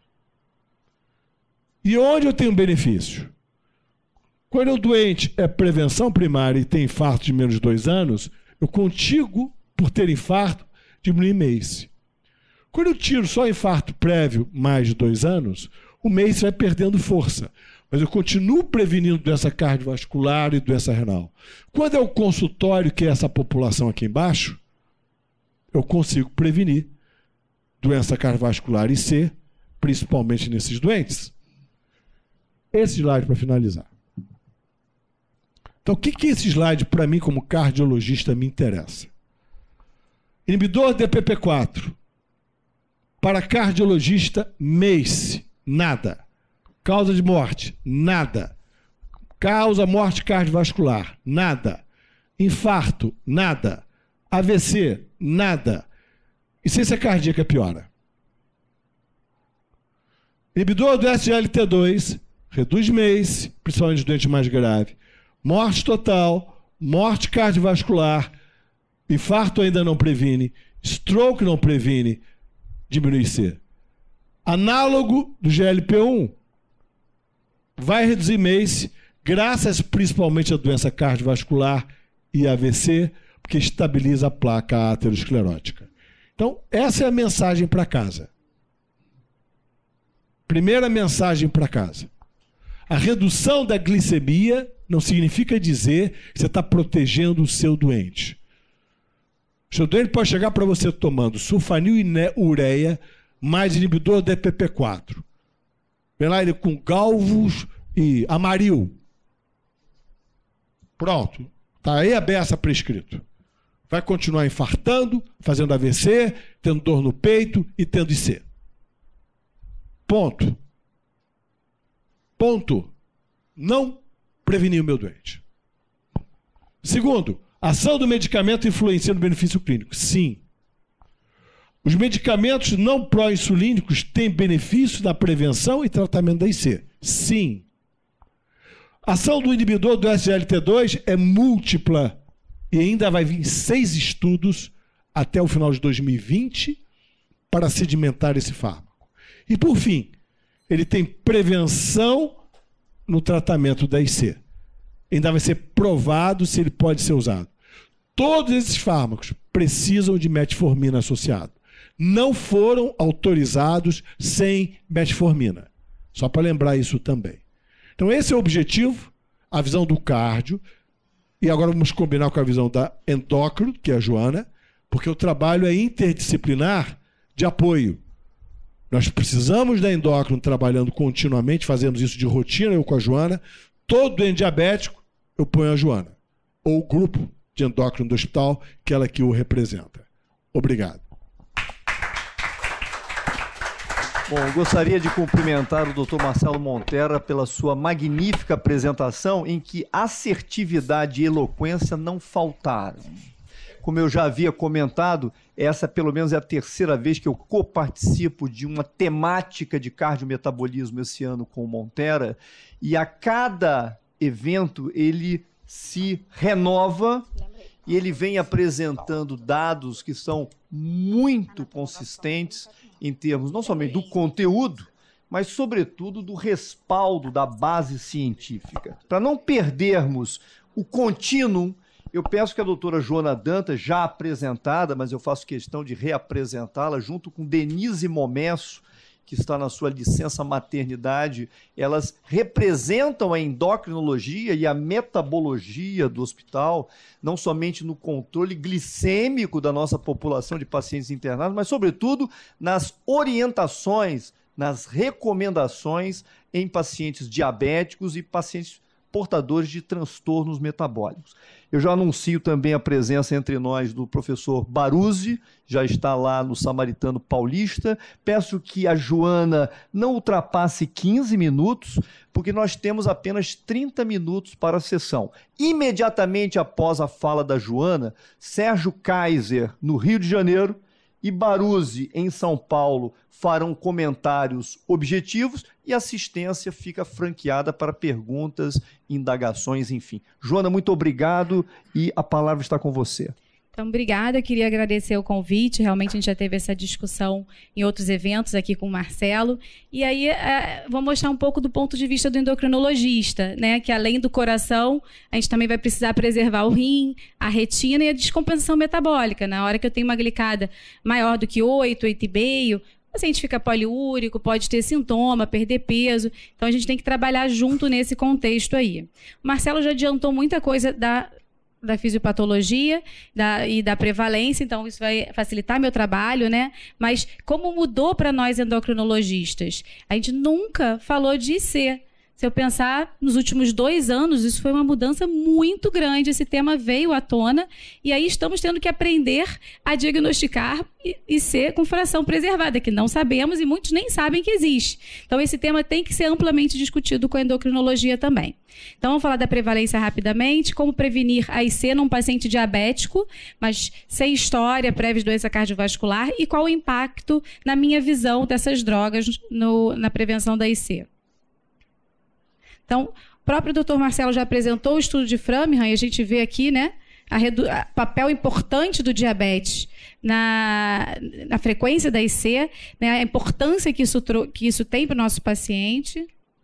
E onde eu tenho benefício? Quando o doente é prevenção primária e tem infarto de menos de 2 anos, eu consigo, por ter infarto, diminuir MACE. Quando eu tiro só infarto prévio mais de 2 anos, o MACE vai perdendo força. Mas eu continuo prevenindo doença cardiovascular e doença renal. Quando é o consultório, que é essa população aqui embaixo, eu consigo prevenir doença cardiovascular IC, principalmente nesses doentes. Esse slide para finalizar. Então, o que esse slide, para mim, como cardiologista, me interessa? Inibidor DPP-4. Para cardiologista, MACE, nada. Causa de morte, nada. Causa morte cardiovascular, nada. Infarto, nada. AVC, nada. Insuficiência cardíaca piora. Inibidor do SGLT2, reduz MACE, principalmente doente mais grave. Morte total, morte cardiovascular, infarto ainda não previne, stroke não previne, diminui C. Análogo do GLP-1, vai reduzir MACE, graças principalmente à doença cardiovascular e AVC, porque estabiliza a placa aterosclerótica. Então, essa é a mensagem para casa. Primeira mensagem para casa. A redução da glicemia não significa dizer que você está protegendo o seu doente. O seu doente pode chegar para você tomando sulfanilureia mais inibidor DPP-4. Vem lá ele com galvos e amaril. Pronto. Está aí a beça prescrito. Vai continuar infartando, fazendo AVC, tendo dor no peito e tendo IC. Ponto. Ponto. Não prevenir o meu doente. Segundo, ação do medicamento influencia no benefício clínico. Sim. Os medicamentos não pró-insulínicos têm benefício na prevenção e tratamento da IC. Sim. A ação do inibidor do SGLT2 é múltipla e ainda vai vir 6 estudos até o final de 2020 para sedimentar esse fármaco. E, por fim, ele tem prevenção no tratamento da IC. Ainda vai ser provado se ele pode ser usado. Todos esses fármacos precisam de metformina associado. Não foram autorizados sem metformina. Só para lembrar isso também. Então esse é o objetivo, a visão do cardio. E agora vamos combinar com a visão da endócrino, que é a Joana, porque o trabalho é interdisciplinar de apoio. Nós precisamos da endócrino trabalhando continuamente, fazemos isso de rotina, eu com a Joana. Todo doente diabético, eu ponho a Joana. Ou o grupo de endócrino do hospital, que ela que o representa. Obrigado. Bom, eu gostaria de cumprimentar o Dr. Marcelo Montera pela sua magnífica apresentação, em que assertividade e eloquência não faltaram. Como eu já havia comentado, essa pelo menos é a terceira vez que eu coparticipo de uma temática de cardiometabolismo esse ano com o Montera, e a cada evento ele se renova e ele vem apresentando dados que são muito consistentes em termos não somente do conteúdo, mas sobretudo do respaldo da base científica. Para não perdermos o contínuo, eu peço que a doutora Joana Dantas, já apresentada, mas eu faço questão de reapresentá-la, junto com Denise Momesso, que está na sua licença maternidade, elas representam a endocrinologia e a metabologia do hospital, não somente no controle glicêmico da nossa população de pacientes internados, mas, sobretudo, nas orientações, nas recomendações em pacientes diabéticos e pacientes portadores de transtornos metabólicos. Eu já anuncio também a presença entre nós do professor Baruzzi, já está lá no Samaritano Paulista. Peço que a Joana não ultrapasse 15 minutos, porque nós temos apenas 30 minutos para a sessão. Imediatamente após a fala da Joana, Sérgio Kaiser, no Rio de Janeiro, e Baruzzi, em São Paulo, farão comentários objetivos e a assistência fica franqueada para perguntas, indagações, enfim. Joana, muito obrigado e a palavra está com você. Então, obrigada. Queria agradecer o convite. Realmente a gente já teve essa discussão em outros eventos aqui com o Marcelo. E aí vou mostrar um pouco do ponto de vista do endocrinologista, né? Que além do coração, a gente também vai precisar preservar o rim, a retina e a descompensação metabólica. Na hora que eu tenho uma glicada maior do que 8, 8,5, o paciente fica poliúrico, pode ter sintoma, perder peso. Então a gente tem que trabalhar junto nesse contexto aí. O Marcelo já adiantou muita coisa da fisiopatologia e da prevalência, então isso vai facilitar meu trabalho, né? Mas como mudou para nós endocrinologistas? A gente nunca falou de IC. Se eu pensar nos últimos 2 anos, isso foi uma mudança muito grande. Esse tema veio à tona e aí estamos tendo que aprender a diagnosticar IC com fração preservada, que não sabemos e muitos nem sabem que existe. Então, esse tema tem que ser amplamente discutido com a endocrinologia também. Então, vamos falar da prevalência rapidamente, como prevenir a IC num paciente diabético, mas sem história prévia de doença cardiovascular e qual o impacto, na minha visão, dessas drogas na prevenção da IC. Então, o próprio Dr. Marcelo já apresentou o estudo de Framingham e a gente vê aqui, né, o papel importante do diabetes na frequência da IC, né, a importância que isso tem para o nosso paciente.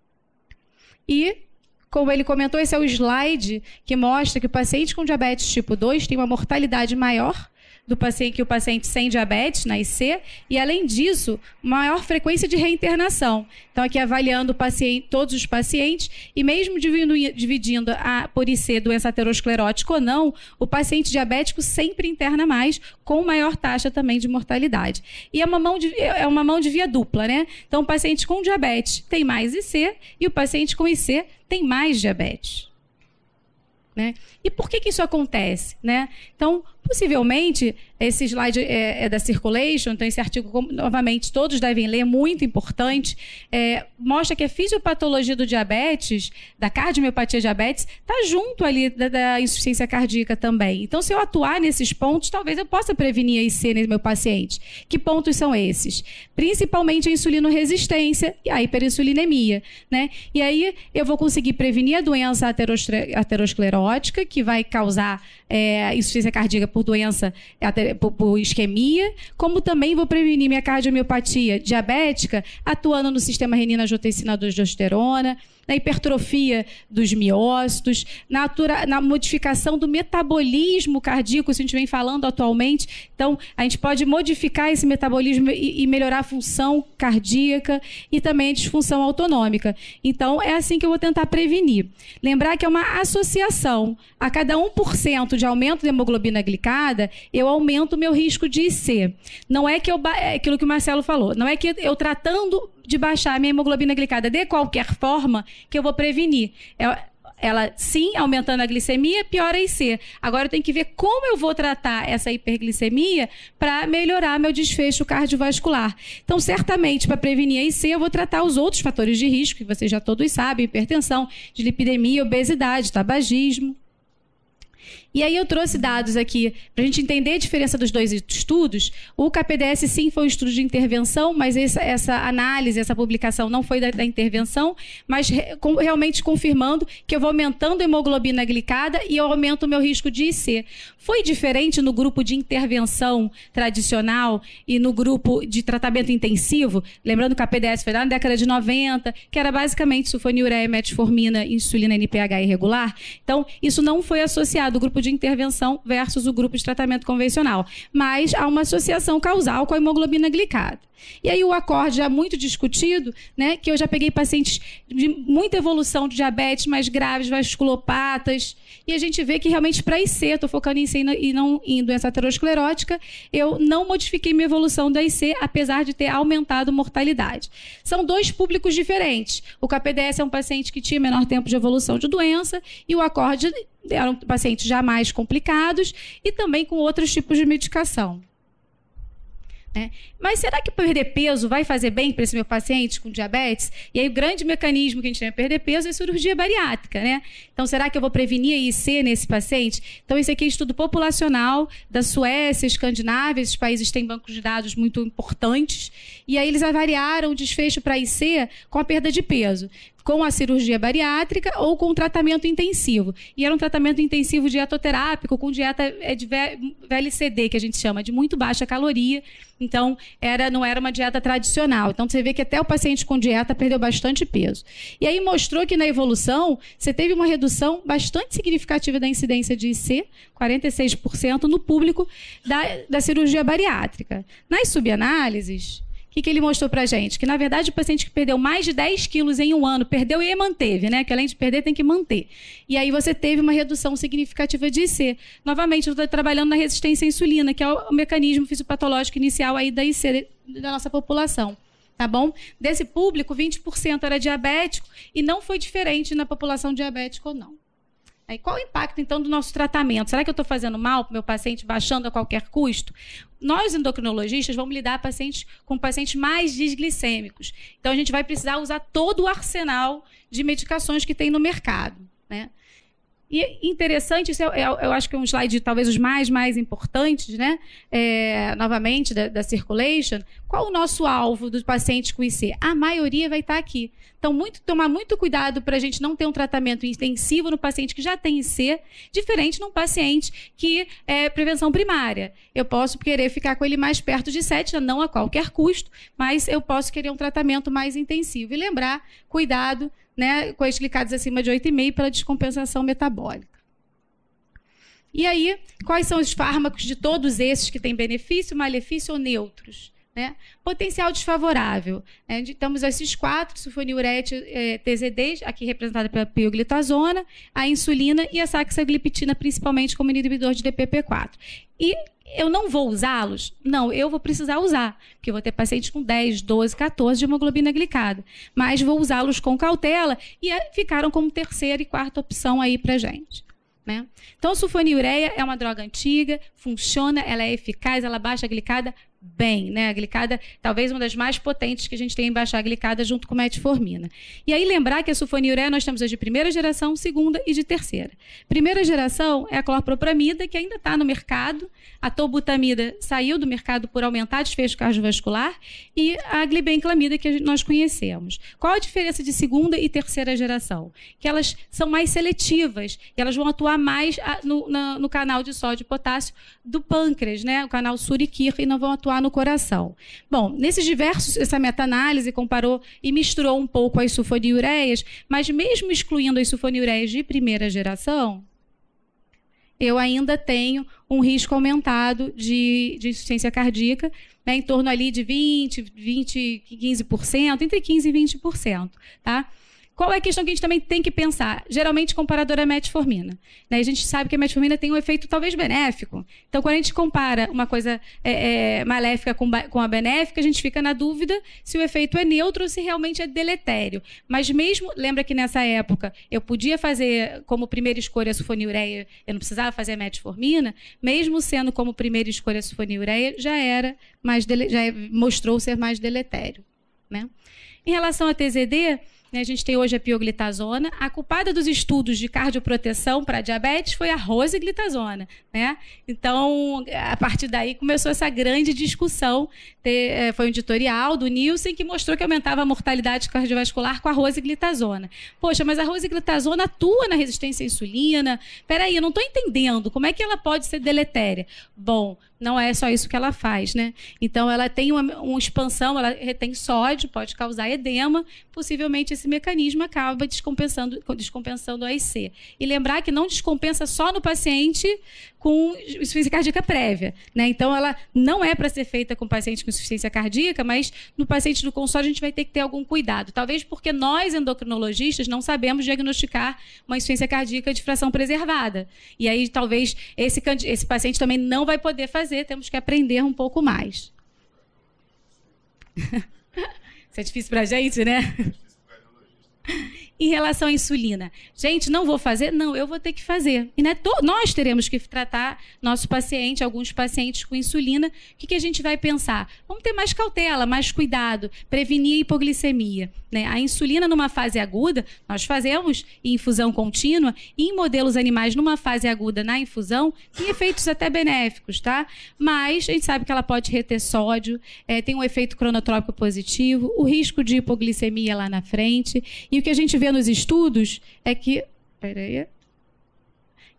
E, como ele comentou, esse é o slide que mostra que o paciente com diabetes tipo 2 tem uma mortalidade maior que o paciente sem diabetes, na IC, e, além disso, maior frequência de reinternação. Então, aqui avaliando todos os pacientes, e mesmo dividindo por IC doença aterosclerótica ou não, o paciente diabético sempre interna mais, com maior taxa também de mortalidade. E é uma mão de via dupla, né? Então, o paciente com diabetes tem mais IC, e o paciente com IC tem mais diabetes. Né? E por que isso acontece? Né? Então, possivelmente, esse slide é da Circulation, então esse artigo, novamente, todos devem ler, muito importante, mostra que a fisiopatologia do diabetes, da cardiomiopatia diabetes, está junto ali da insuficiência cardíaca também. Então, se eu atuar nesses pontos, talvez eu possa prevenir a IC no meu paciente. Que pontos são esses? Principalmente a insulinoresistência e a hiperinsulinemia. Né? E aí, eu vou conseguir prevenir a doença aterosclerótica, que vai causar insuficiência cardíaca por doença, por isquemia, como também vou prevenir minha cardiomiopatia diabética atuando no sistema renina-angiotensina-aldosterona, na hipertrofia dos miócitos, na modificação do metabolismo cardíaco, isso a gente vem falando atualmente. Então, a gente pode modificar esse metabolismo e melhorar a função cardíaca e também a disfunção autonômica. Então, é assim que eu vou tentar prevenir. Lembrar que é uma associação. A cada 1% de aumento da hemoglobina glicada, eu aumento o meu risco de IC. Não é que aquilo que o Marcelo falou, não é que eu tratando de baixar a minha hemoglobina glicada de qualquer forma que eu vou prevenir. Ela, sim, aumentando a glicemia, piora a IC. Agora eu tenho que ver como eu vou tratar essa hiperglicemia para melhorar meu desfecho cardiovascular. Então, certamente, para prevenir a IC, eu vou tratar os outros fatores de risco, que vocês já todos sabem, hipertensão, dislipidemia, obesidade, tabagismo. E aí eu trouxe dados aqui para a gente entender a diferença dos dois estudos. O KPDS, sim, foi um estudo de intervenção, mas essa análise, essa publicação não foi da intervenção, mas realmente confirmando que eu vou aumentando a hemoglobina glicada e eu aumento o meu risco de IC. Foi diferente no grupo de intervenção tradicional e no grupo de tratamento intensivo? Lembrando que o KPDS foi lá na década de 90, que era basicamente sulfonilureia, metformina, insulina NPH irregular. Então, isso não foi associado ao grupo de intervenção versus o grupo de tratamento convencional. Mas há uma associação causal com a hemoglobina glicada. E aí o acorde já muito discutido, né, que eu já peguei pacientes de muita evolução de diabetes mais graves, vasculopatas, e a gente vê que realmente para IC, eu estou focando em IC e não em doença aterosclerótica, eu não modifiquei minha evolução da IC, apesar de ter aumentado a mortalidade. São dois públicos diferentes. O KPDS é um paciente que tinha menor tempo de evolução de doença, e o acorde eram pacientes já mais complicados e também com outros tipos de medicação. Mas será que perder peso vai fazer bem para esse meu paciente com diabetes? E aí o grande mecanismo que a gente tem para perder peso é a cirurgia bariátrica, né? Então, será que eu vou prevenir a IC nesse paciente? Então, esse aqui é estudo populacional da Suécia, Escandinávia, esses países têm bancos de dados muito importantes, e aí eles avaliaram o desfecho para IC com a perda de peso, com a cirurgia bariátrica ou com tratamento intensivo. E era um tratamento intensivo dietoterápico, com dieta de VLCD, que a gente chama, de muito baixa caloria. Então, não era uma dieta tradicional. Então, você vê que até o paciente com dieta perdeu bastante peso. E aí mostrou que na evolução, você teve uma redução bastante significativa da incidência de IC, 46% no público da cirurgia bariátrica. Nas subanálises, que ele mostrou para a gente? Que, na verdade, o paciente que perdeu mais de 10 quilos em um ano, perdeu e manteve, né? Que além de perder, tem que manter. E aí você teve uma redução significativa de IC. Novamente, eu estou trabalhando na resistência à insulina, que é o mecanismo fisiopatológico inicial aí da IC da nossa população. Tá bom? Desse público, 20% era diabético e não foi diferente na população diabética ou não. Aí, qual o impacto, então, do nosso tratamento? Será que eu estou fazendo mal para o meu paciente, baixando a qualquer custo? Nós, endocrinologistas, vamos lidar com pacientes mais disglicêmicos. Então, a gente vai precisar usar todo o arsenal de medicações que tem no mercado, né? E interessante, isso eu acho que é um slide talvez os mais importantes, né? Novamente, da Circulation. Qual o nosso alvo dos pacientes com IC? A maioria vai estar aqui. Então, tomar muito cuidado para a gente não ter um tratamento intensivo no paciente que já tem IC, diferente num paciente que é prevenção primária. Eu posso querer ficar com ele mais perto de 7, não a qualquer custo, mas eu posso querer um tratamento mais intensivo. E lembrar, cuidado, né, com as glicadas acima de 8,5 pela descompensação metabólica. E aí, quais são os fármacos de todos esses que têm benefício, malefício ou neutros? Né? Potencial desfavorável. Né? Temos esses 4, sulfonilureia, TZD, aqui representada pela pioglitazona, a insulina e a saxagliptina, principalmente como inibidor de DPP-4. E eu não vou usá-los? Não, eu vou precisar usar, porque eu vou ter pacientes com 10, 12, 14 de hemoglobina glicada. Mas vou usá-los com cautela e ficaram como terceira e quarta opção aí pra gente. Né? Então, a sulfonilureia é uma droga antiga, funciona, ela é eficaz, ela baixa a glicada bem, né? A glicada, talvez uma das mais potentes que a gente tem em baixar a glicada junto com metformina. E aí lembrar que a sulfonilureia nós temos as de primeira geração, segunda e de terceira. Primeira geração é a clorpropramida, que ainda está no mercado. A tolbutamida saiu do mercado por aumentar desfecho cardiovascular e a glibenclamida que nós conhecemos. Qual a diferença de segunda e terceira geração? Que elas são mais seletivas e elas vão atuar mais no canal de sódio e potássio do pâncreas, né? O canal Suri-Kir, e não vão atuar no coração. Bom, nesses diversos, essa meta-análise comparou e misturou um pouco as sulfonilureias, mas mesmo excluindo as sulfonilureias de primeira geração, eu ainda tenho um risco aumentado de insuficiência cardíaca, né, em torno ali de 15%, entre 15% e 20%, tá? Qual é a questão que a gente também tem que pensar? Geralmente, comparadora à metformina. Né? A gente sabe que a metformina tem um efeito talvez benéfico. Então, quando a gente compara uma coisa maléfica com a benéfica, a gente fica na dúvida se o efeito é neutro ou se realmente é deletério. Mas mesmo, lembra que nessa época eu podia fazer como primeira escolha a sulfonilureia, eu não precisava fazer a metformina, mesmo sendo como primeira escolha a sulfonilureia, já mostrou ser mais deletério. Né? Em relação a TZD, a gente tem hoje a pioglitazona. A culpada dos estudos de cardioproteção para diabetes foi a rosiglitazona, né? Então, a partir daí começou essa grande discussão. Foi um editorial do Nielsen que mostrou que aumentava a mortalidade cardiovascular com a rosiglitazona. Poxa, mas a rosiglitazona atua na resistência à insulina. Peraí, eu não estou entendendo. Como é que ela pode ser deletéria? Bom, não é só isso que ela faz, né? Então, ela tem uma expansão, ela retém sódio, pode causar edema, possivelmente esse mecanismo acaba descompensando a IC. E lembrar que não descompensa só no paciente com insuficiência cardíaca prévia, né? Então, ela não é para ser feita com paciente com insuficiência cardíaca, mas no paciente do consultório a gente vai ter que ter algum cuidado. Talvez porque nós, endocrinologistas, não sabemos diagnosticar uma insuficiência cardíaca de fração preservada. E aí, talvez, esse paciente também não vai poder fazer, temos que aprender um pouco mais. Isso é difícil para a gente, né? Em relação à insulina, gente, não vou fazer? Não, eu vou ter que fazer. E né, nós teremos que tratar nosso paciente, alguns pacientes com insulina. O que a gente vai pensar? Vamos ter mais cautela, mais cuidado, prevenir a hipoglicemia. Né? A insulina numa fase aguda, nós fazemos infusão contínua, e em modelos animais numa fase aguda na infusão, tem efeitos até benéficos, tá? Mas a gente sabe que ela pode reter sódio, tem um efeito cronotrópico positivo, o risco de hipoglicemia lá na frente. E o que a gente vê nos estudos é que...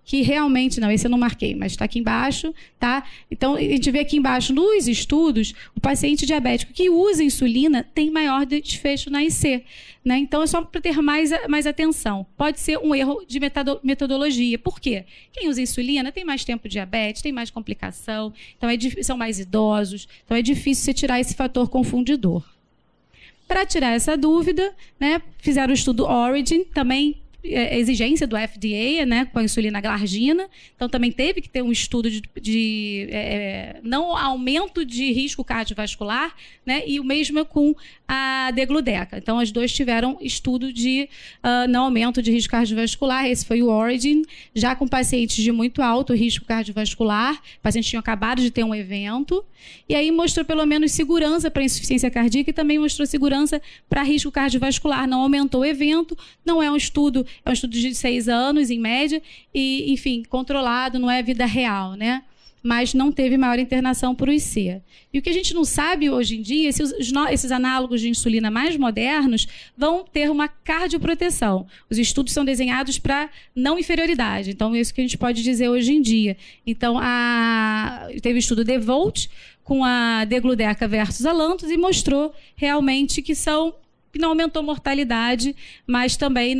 que realmente, não, esse eu não marquei, mas está aqui embaixo, tá? Então, a gente vê aqui embaixo, nos estudos, o paciente diabético que usa insulina tem maior desfecho na IC, né? Então, é só para ter mais atenção. Pode ser um erro de metodologia. Por quê? Quem usa insulina tem mais tempo de diabetes, tem mais complicação, então são mais idosos, então é difícil você tirar esse fator confundidor. Para tirar essa dúvida, né, fizeram o estudo Origin, também exigência do FDA, né, com a insulina glargina, então também teve que ter um estudo de não aumento de risco cardiovascular, né, e o mesmo com a degludeca. Então, as duas tiveram estudo de não aumento de risco cardiovascular, esse foi o Origin, já com pacientes de muito alto risco cardiovascular, pacientes tinham acabado de ter um evento, e aí mostrou pelo menos segurança para insuficiência cardíaca e também mostrou segurança para risco cardiovascular, não aumentou o evento, não é um estudo de 6 anos, em média, e, enfim, controlado, não é vida real, né? Mas não teve maior internação por IC. E o que a gente não sabe hoje em dia, esses análogos de insulina mais modernos vão ter uma cardioproteção. Os estudos são desenhados para não inferioridade. Então, é isso que a gente pode dizer hoje em dia. Então, teve o estudo DEVOLT com a degludeca versus Alantos e mostrou realmente que não aumentou mortalidade, mas também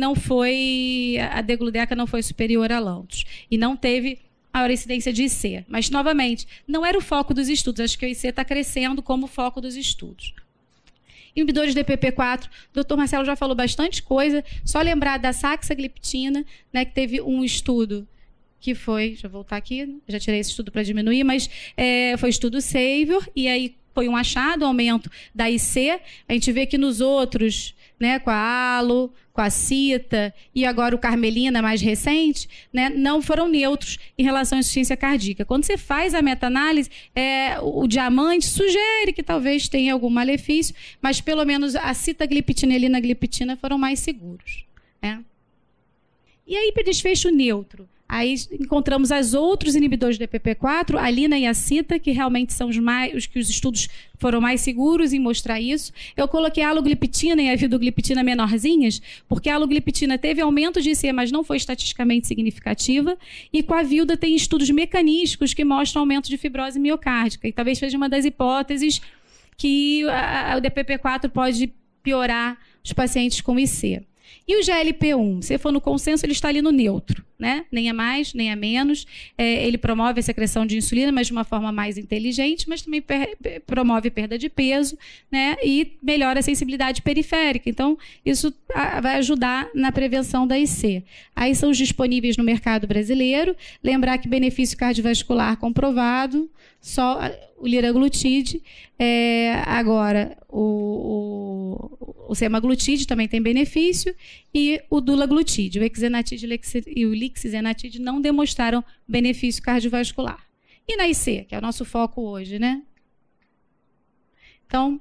a degludeca não foi superior a Lantus. E não teve maior incidência de IC. Mas, novamente, não era o foco dos estudos. Acho que o IC está crescendo como foco dos estudos. Inibidores de DPP-4, o doutor Marcelo já falou bastante coisa. Só lembrar da saxagliptina, né, que teve um estudo que foi... Deixa eu voltar aqui. Já tirei esse estudo para diminuir, mas foi estudo Savior, e aí foi um achado, aumento da IC. A gente vê que nos outros, né, com a ALO, com a CITA e agora o Carmelina, mais recente, né, não foram neutros em relação à insuficiência cardíaca. Quando você faz a meta-análise, o diamante sugere que talvez tenha algum malefício, mas pelo menos a sitagliptina e a linagliptina foram mais seguros, né? E aí, para desfecho neutro, aí encontramos os outros inibidores do DPP-4, a lina e a cita, que realmente são os que os estudos foram mais seguros em mostrar isso. Eu coloquei a alogliptina e a vidogliptina menorzinhas, porque a alogliptina teve aumento de IC, mas não foi estatisticamente significativa, e com a vilda tem estudos mecanísticos que mostram aumento de fibrose miocárdica, e talvez seja uma das hipóteses que o DPP-4 pode piorar os pacientes com IC. E o GLP-1, se for no consenso, ele está ali no neutro, né? Nem a mais, nem a menos. Ele promove a secreção de insulina, mas de uma forma mais inteligente, mas também promove perda de peso, né? E melhora a sensibilidade periférica. Então, isso vai ajudar na prevenção da IC. Aí são os disponíveis no mercado brasileiro. Lembrar que benefício cardiovascular comprovado, só o liraglutide. Agora, o semaglutide também tem benefício, e o dulaglutide, o exenatide e o lixzenatide não demonstraram benefício cardiovascular. E na IC, que é o nosso foco hoje, né? Então,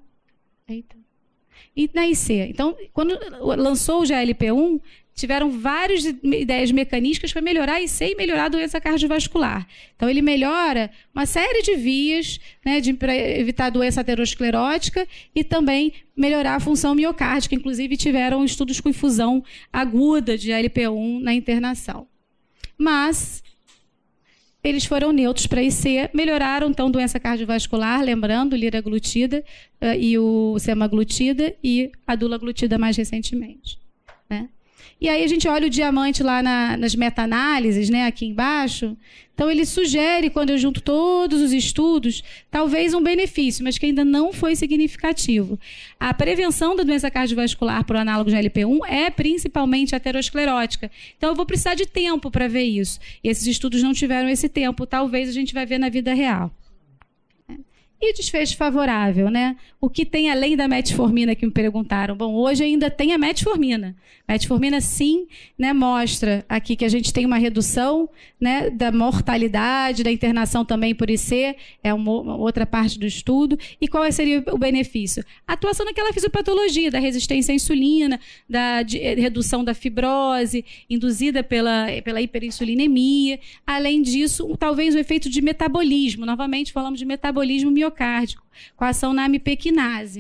e na IC, então, quando lançou o GLP-1, tiveram várias ideias mecanísticas para melhorar a IC e melhorar a doença cardiovascular. Então, ele melhora uma série de vias, né, para evitar a doença aterosclerótica e também melhorar a função miocárdica. Inclusive, tiveram estudos com infusão aguda de GLP-1 na internação. Mas eles foram neutros para IC, melhoraram, então, doença cardiovascular, lembrando, o liraglutida e o semaglutida e a dulaglutida mais recentemente, né? E aí a gente olha o diamante lá nas meta-análises, né, aqui embaixo. Então, ele sugere, quando eu junto todos os estudos, talvez um benefício, mas que ainda não foi significativo. A prevenção da doença cardiovascular por análogo de GLP-1 é principalmente aterosclerótica. Então, eu vou precisar de tempo para ver isso. E esses estudos não tiveram esse tempo. Talvez a gente vai ver na vida real. E desfecho favorável, né? O que tem além da metformina, que me perguntaram? Bom, hoje ainda tem a metformina. Metformina, sim, né, mostra aqui que a gente tem uma redução, né, da mortalidade, da internação também por IC, é uma outra parte do estudo. E qual seria o benefício? A atuação naquela fisiopatologia da resistência à insulina, da redução da fibrose, induzida pela hiperinsulinemia. Além disso, talvez o efeito de metabolismo. Novamente, falamos de metabolismo miocárdico, com a ação na amipequinase.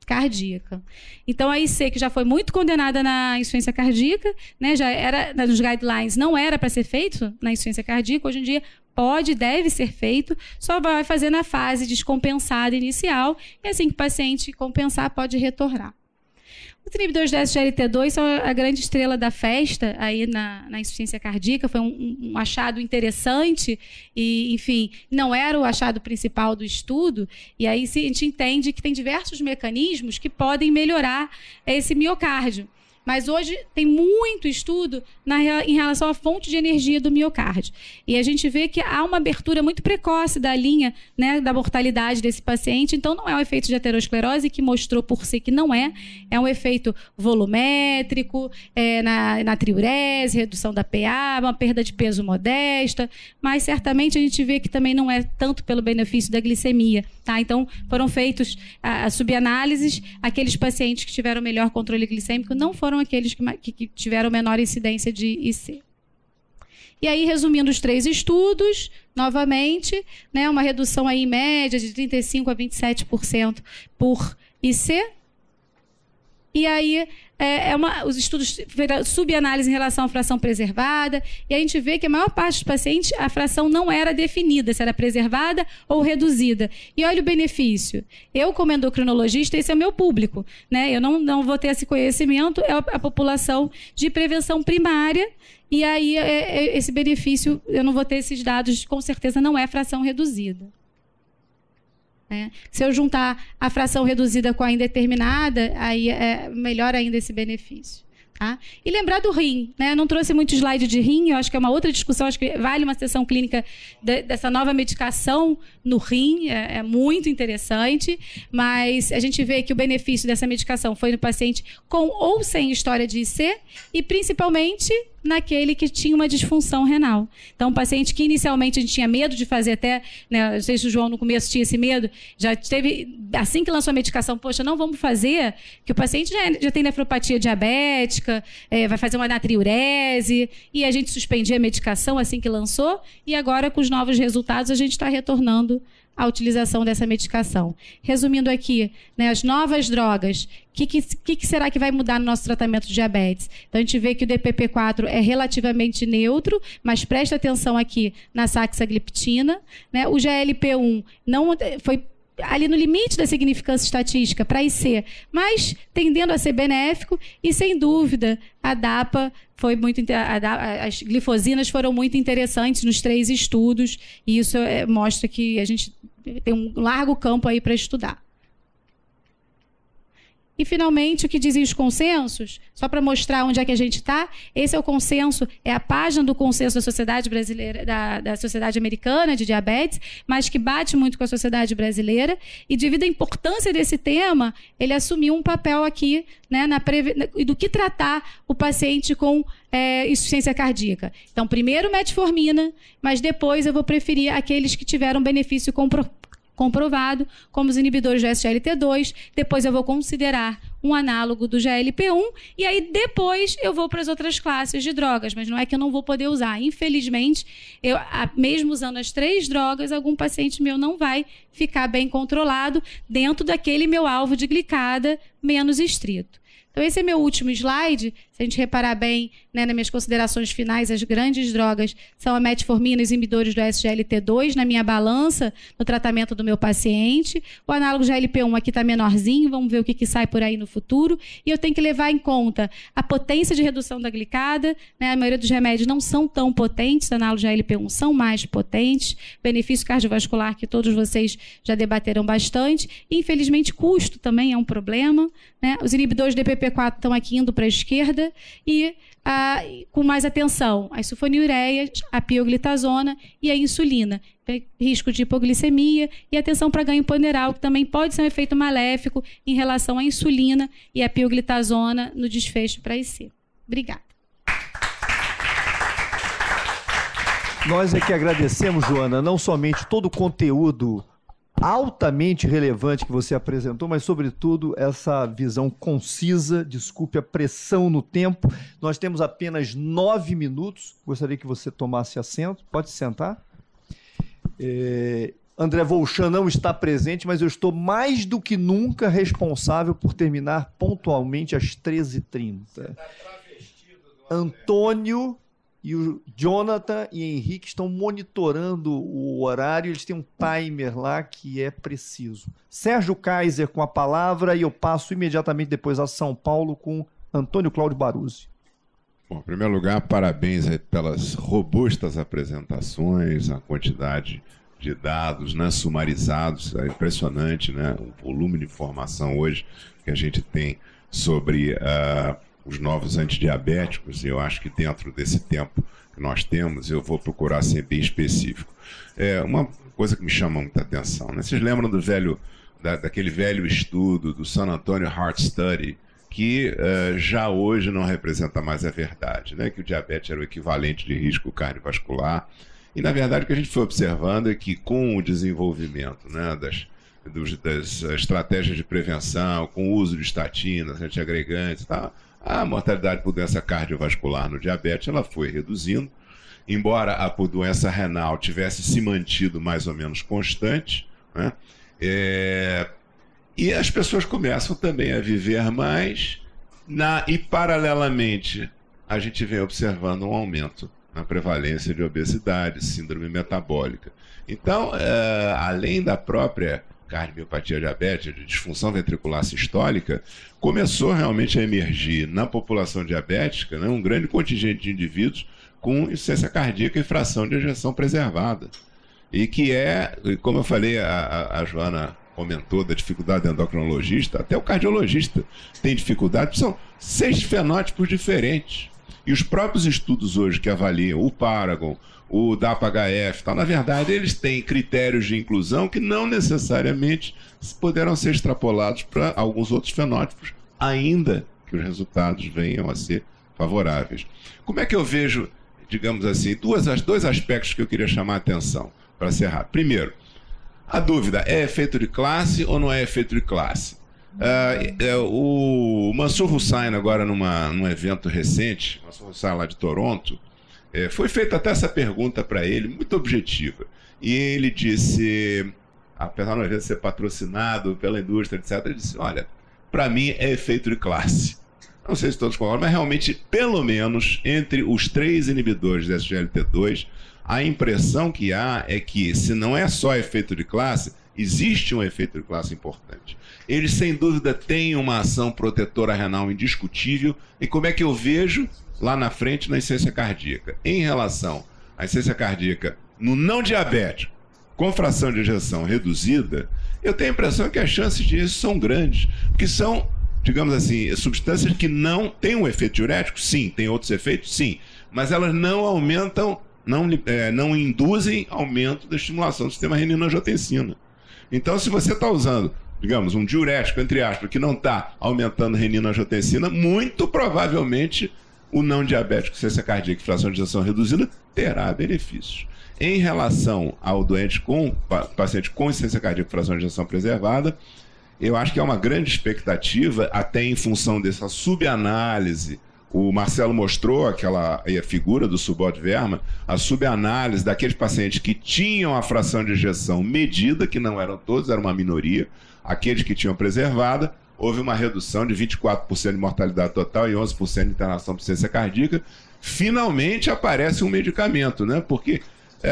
cardíaca. Então, a IC, que já foi muito condenada na insuficiência cardíaca, né, já era, nos guidelines, não era para ser feito na insuficiência cardíaca, hoje em dia pode, deve ser feito, só vai fazer na fase descompensada inicial, e assim que o paciente compensar, pode retornar. Os inibidores da SGLT2 são a grande estrela da festa aí na insuficiência cardíaca, foi um achado interessante e, enfim, não era o achado principal do estudo, e aí a gente entende que tem diversos mecanismos que podem melhorar esse miocárdio. Mas hoje tem muito estudo em relação à fonte de energia do miocárdio. E a gente vê que há uma abertura muito precoce da linha, né, da mortalidade desse paciente. Então, não é um efeito de aterosclerose, que mostrou por si que não é. É um efeito volumétrico, na triurese, redução da PA, uma perda de peso modesta. Mas, certamente, a gente vê que também não é tanto pelo benefício da glicemia. Tá? Então, foram feitos subanálises. Aqueles pacientes que tiveram melhor controle glicêmico não foram aqueles que tiveram menor incidência de IC. E aí, resumindo os 3 estudos, novamente, né, uma redução aí em média de 35% a 27% por IC. E aí, os estudos subanálise em relação à fração preservada, e a gente vê que a maior parte dos pacientes, a fração não era definida, se era preservada ou reduzida. E olha o benefício. Eu, como endocrinologista, esse é o meu público, né? Eu não vou ter esse conhecimento, é a população de prevenção primária, e aí esse benefício, eu não vou ter esses dados, com certeza não é fração reduzida. Se eu juntar a fração reduzida com a indeterminada, aí é melhor ainda esse benefício. Tá? E lembrar do rim, né? Não trouxe muito slide de rim, eu acho que é uma outra discussão, acho que vale uma sessão clínica dessa nova medicação no rim, é muito interessante, mas a gente vê que o benefício dessa medicação foi no paciente com ou sem história de IC e principalmente naquele que tinha uma disfunção renal. Então, um paciente que inicialmente a gente tinha medo de fazer até, né, não sei se o João no começo tinha esse medo, já teve, assim que lançou a medicação, poxa, não vamos fazer, que o paciente já tem nefropatia diabética, vai fazer uma natriurese, e a gente suspendia a medicação assim que lançou, e agora com os novos resultados a gente está retornando a utilização dessa medicação. Resumindo aqui, né, as novas drogas, o que será que vai mudar no nosso tratamento de diabetes? Então, a gente vê que o DPP-4 é relativamente neutro, mas presta atenção aqui na saxagliptina, né? O GLP-1 não foi ali no limite da significância estatística para IC, mas tendendo a ser benéfico e, sem dúvida, a DAPA foi muito... as glifosinas foram muito interessantes nos 3 estudos e isso mostra que a gente tem um largo campo aí para estudar. E, finalmente, o que dizem os consensos, só para mostrar onde é que a gente está, esse é o consenso, é a página do consenso da Sociedade Brasileira, da Sociedade Americana de Diabetes, mas que bate muito com a Sociedade Brasileira, e devido à importância desse tema, ele assumiu um papel aqui, né, do que tratar o paciente com insuficiência cardíaca. Então, primeiro metformina, mas depois eu vou preferir aqueles que tiveram benefício comprovado, como os inibidores do SGLT2, depois eu vou considerar um análogo do GLP-1, e aí depois eu vou para as outras classes de drogas, mas não é que eu não vou poder usar. Infelizmente, mesmo usando as 3 drogas, algum paciente meu não vai ficar bem controlado dentro daquele meu alvo de glicada menos estrito. Então, esse é meu último slide. Se a gente reparar bem, né, nas minhas considerações finais, as grandes drogas são a metformina e os inibidores do SGLT2 na minha balança, no tratamento do meu paciente. O análogo GLP-1 aqui está menorzinho, vamos ver o que sai por aí no futuro. E eu tenho que levar em conta a potência de redução da glicada, né? A maioria dos remédios não são tão potentes, os análogos GLP-1 são mais potentes. Benefício cardiovascular que todos vocês já debateram bastante. E, infelizmente, custo também é um problema, né? Os inibidores do DPP-4 estão aqui indo para a esquerda e com mais atenção, as sulfonilureias, a pioglitazona e a insulina. Risco de hipoglicemia e atenção para ganho ponderal, que também pode ser um efeito maléfico em relação à insulina e à pioglitazona no desfecho para IC. Obrigada. Nós é que agradecemos, Joana, não somente todo o conteúdo altamente relevante que você apresentou, mas, sobretudo, essa visão concisa. Desculpe a pressão no tempo. Nós temos apenas 9 minutos. Gostaria que você tomasse assento. Pode sentar. André Volchan não está presente, mas eu estou mais do que nunca responsável por terminar pontualmente às 13h30. Antônio e o Jonathan e Henrique estão monitorando o horário, eles têm um timer lá que é preciso. Sérgio Kaiser com a palavra e eu passo imediatamente depois a São Paulo com Antônio Cláudio Baruzzi. Bom, em primeiro lugar, parabéns aí pelas robustas apresentações, a quantidade de dados, né, sumarizados, é impressionante, né, o volume de informação hoje que a gente tem sobre os novos antidiabéticos. Eu acho que dentro desse tempo que nós temos, eu vou procurar ser bem específico. Uma coisa que me chama muita atenção, né? Vocês lembram daquele velho estudo do San Antonio Heart Study, que já hoje não representa mais a verdade, né? Que o diabetes era o equivalente de risco cardiovascular. E, na verdade, o que a gente foi observando é que, com o desenvolvimento, né, das estratégias de prevenção, com o uso de estatinas, antiagregantes, tá, a mortalidade por doença cardiovascular no diabetes ela foi reduzindo, embora a por doença renal tivesse se mantido mais ou menos constante, né? E as pessoas começam também a viver mais, e paralelamente a gente vem observando um aumento na prevalência de obesidade, síndrome metabólica. Então, além da própria cardiomiopatia diabética, de disfunção ventricular sistólica, começou realmente a emergir na população diabética, né, um grande contingente de indivíduos com insuficiência cardíaca e fração de ejeção preservada. E que como eu falei, a Joana comentou da dificuldade do endocrinologista, até o cardiologista tem dificuldade, são 6 fenótipos diferentes. E os próprios estudos hoje que avaliam o Paragon, o DAPA-HF, na verdade, eles têm critérios de inclusão que não necessariamente poderão ser extrapolados para alguns outros fenótipos, ainda que os resultados venham a ser favoráveis. Como é que eu vejo, digamos assim, dois aspectos que eu queria chamar a atenção para encerrar. Primeiro, a dúvida, é efeito de classe ou não é efeito de classe? O Mansur Hussain, agora num evento recente, Mansur Hussain lá de Toronto, foi feita até essa pergunta para ele, muito objetiva. E ele disse, apesar do evento ser patrocinado pela indústria, etc., ele disse, olha, para mim é efeito de classe. Não sei se todos concordam, mas realmente, pelo menos, entre os 3 inibidores de SGLT2, a impressão que há é que, se não é só efeito de classe, existe um efeito de classe importante. Eles, sem dúvida, têm uma ação protetora renal indiscutível. E como é que eu vejo lá na frente na insuficiência cardíaca? Em relação à insuficiência cardíaca no não diabético, com fração de ejeção reduzida, eu tenho a impressão que as chances disso são grandes. Porque são, digamos assim, substâncias que não têm um efeito diurético? Sim. Tem outros efeitos? Sim. Mas elas não aumentam, não induzem aumento da estimulação do sistema renina-angiotensina. Então, se você está usando, digamos, um diurético, entre aspas, que não está aumentando renina-angiotensina, muito provavelmente o não diabético, insuficiência cardíaca e fração de ejeção reduzida, terá benefícios. Em relação ao paciente com insuficiência cardíaca e fração de ejeção preservada, eu acho que é uma grande expectativa, até em função dessa subanálise. O Marcelo mostrou a figura do Subodh Verma, a subanálise daqueles pacientes que tinham a fração de ejeção medida, que não eram todos, era uma minoria, aqueles que tinham preservada, houve uma redução de 24% de mortalidade total e 11% de internação por insuficiência cardíaca. Finalmente aparece um medicamento, né? Porque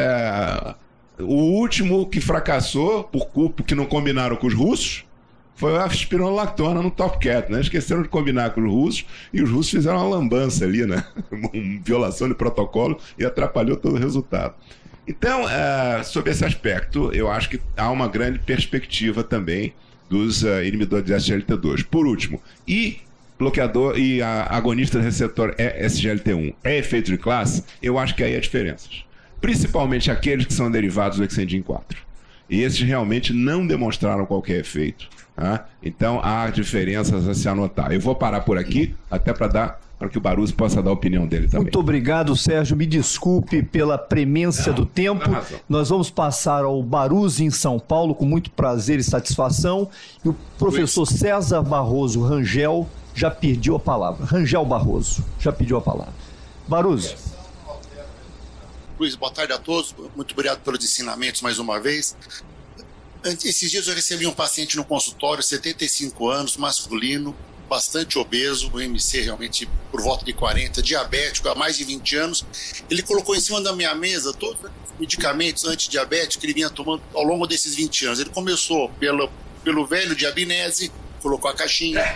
o último que fracassou, por culpa que não combinaram com os russos, foi a espironolactona no Top Cat, né? Esqueceram de combinar com os russos e os russos fizeram uma lambança ali, né? Uma violação de protocolo e atrapalhou todo o resultado. Então, sob esse aspecto, eu acho que há uma grande perspectiva também dos inibidores de SGLT2. Por último, bloqueador e agonista do receptor SGLT1 é efeito de classe? Eu acho que aí há diferenças. Principalmente aqueles que são derivados do Exendin 4. E esses realmente não demonstraram qualquer efeito. Então há diferenças a se anotar. Eu vou parar por aqui, até para que o Baruzzi possa dar a opinião dele também. Muito obrigado, Sérgio. Me desculpe pela premência do tempo. Nós vamos passar ao Baruzzi em São Paulo, com muito prazer e satisfação. E o professor César Barroso Rangel já pediu a palavra. Rangel Barroso já pediu a palavra. Baruzzi. Luiz, boa tarde a todos. Muito obrigado pelos ensinamentos mais uma vez. Esses dias eu recebi um paciente no consultório, 75 anos, masculino, bastante obeso, o MC realmente por volta de 40, diabético há mais de 20 anos. Ele colocou em cima da minha mesa todos os medicamentos antidiabéticos que ele vinha tomando ao longo desses 20 anos. Ele começou pelo velho diabinese, colocou a caixinha,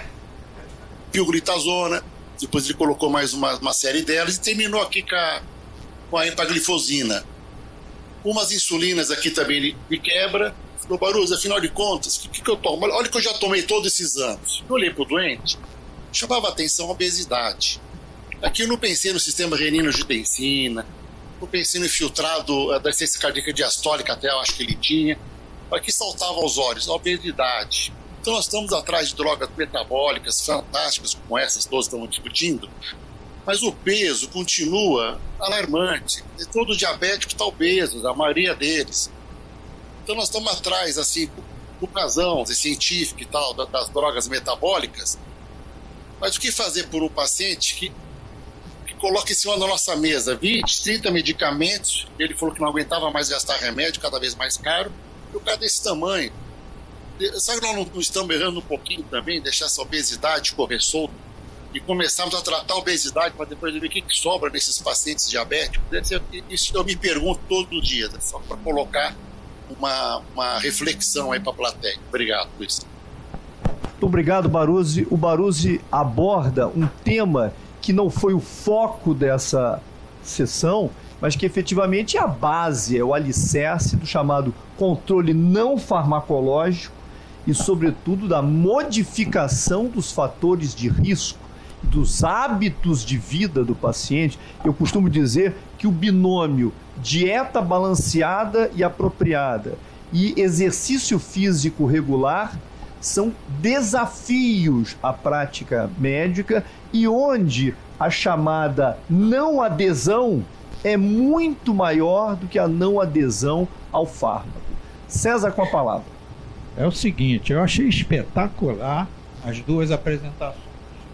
pioglitazona, depois ele colocou mais uma série delas e terminou aqui com a empaglifosina. Umas insulinas aqui também ele quebra. Falou, Baruzzi, afinal de contas, o que eu tomo? Olha que eu já tomei todos esses anos. Eu olhei para o doente, chamava atenção a obesidade. Aqui eu não pensei no sistema renina-angiotensina, não pensei no infiltrado da ciência cardíaca diastólica, até eu acho que ele tinha. Aqui saltava aos olhos a obesidade. Então nós estamos atrás de drogas metabólicas fantásticas como essas todas estamos discutindo, mas o peso continua alarmante. Todo diabético está obeso, a maioria deles. Então nós estamos atrás, assim, por razão científica e tal, das drogas metabólicas. Mas o que fazer por um paciente que coloca em cima da nossa mesa 20, 30 medicamentos, ele falou que não aguentava mais gastar remédio, cada vez mais caro, e o cara desse tamanho. Sabe que nós não estamos errando um pouquinho também, deixar essa obesidade correr solta e começarmos a tratar a obesidade para depois ver o que sobra nesses pacientes diabéticos? Isso eu me pergunto todo dia, só para colocar uma reflexão aí para a plateia. Obrigado, Luiz. Muito obrigado, Baruzzi. O Baruzzi aborda um tema que não foi o foco dessa sessão, mas que efetivamente é a base, é o alicerce do chamado controle não farmacológico e, sobretudo, da modificação dos fatores de risco, dos hábitos de vida do paciente. Eu costumo dizer que o binômio dieta balanceada e apropriada e exercício físico regular são desafios à prática médica e onde a chamada não adesão é muito maior do que a não adesão ao fármaco. César, com a palavra. É o seguinte, eu achei espetacular as duas apresentações.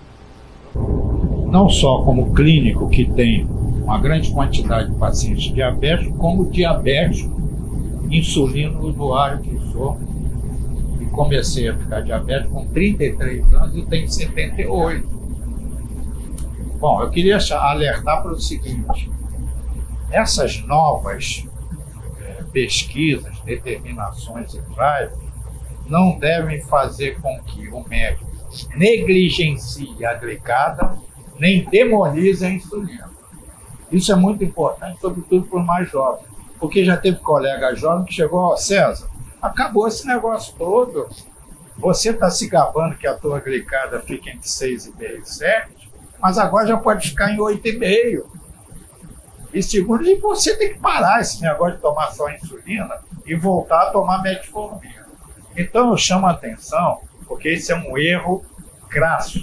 Não só como clínico que tem uma grande quantidade de pacientes diabéticos, como diabético, insulino usuário que sou. E comecei a ficar diabético com 33 anos e tenho 78. Bom, eu queria alertar para o seguinte, essas novas pesquisas, determinações e drives não devem fazer com que o médico negligencie a glicada nem demonize a insulina. Isso é muito importante, sobretudo para os mais jovens, porque já teve colega jovem que chegou, ó, César, acabou esse negócio todo, você está se gabando que a tua glicada fica entre 6,5 e 7, mas agora já pode ficar em 8,5. E segundo, e você tem que parar esse negócio de tomar só insulina e voltar a tomar metformina. Então eu chamo a atenção, porque esse é um erro crasso.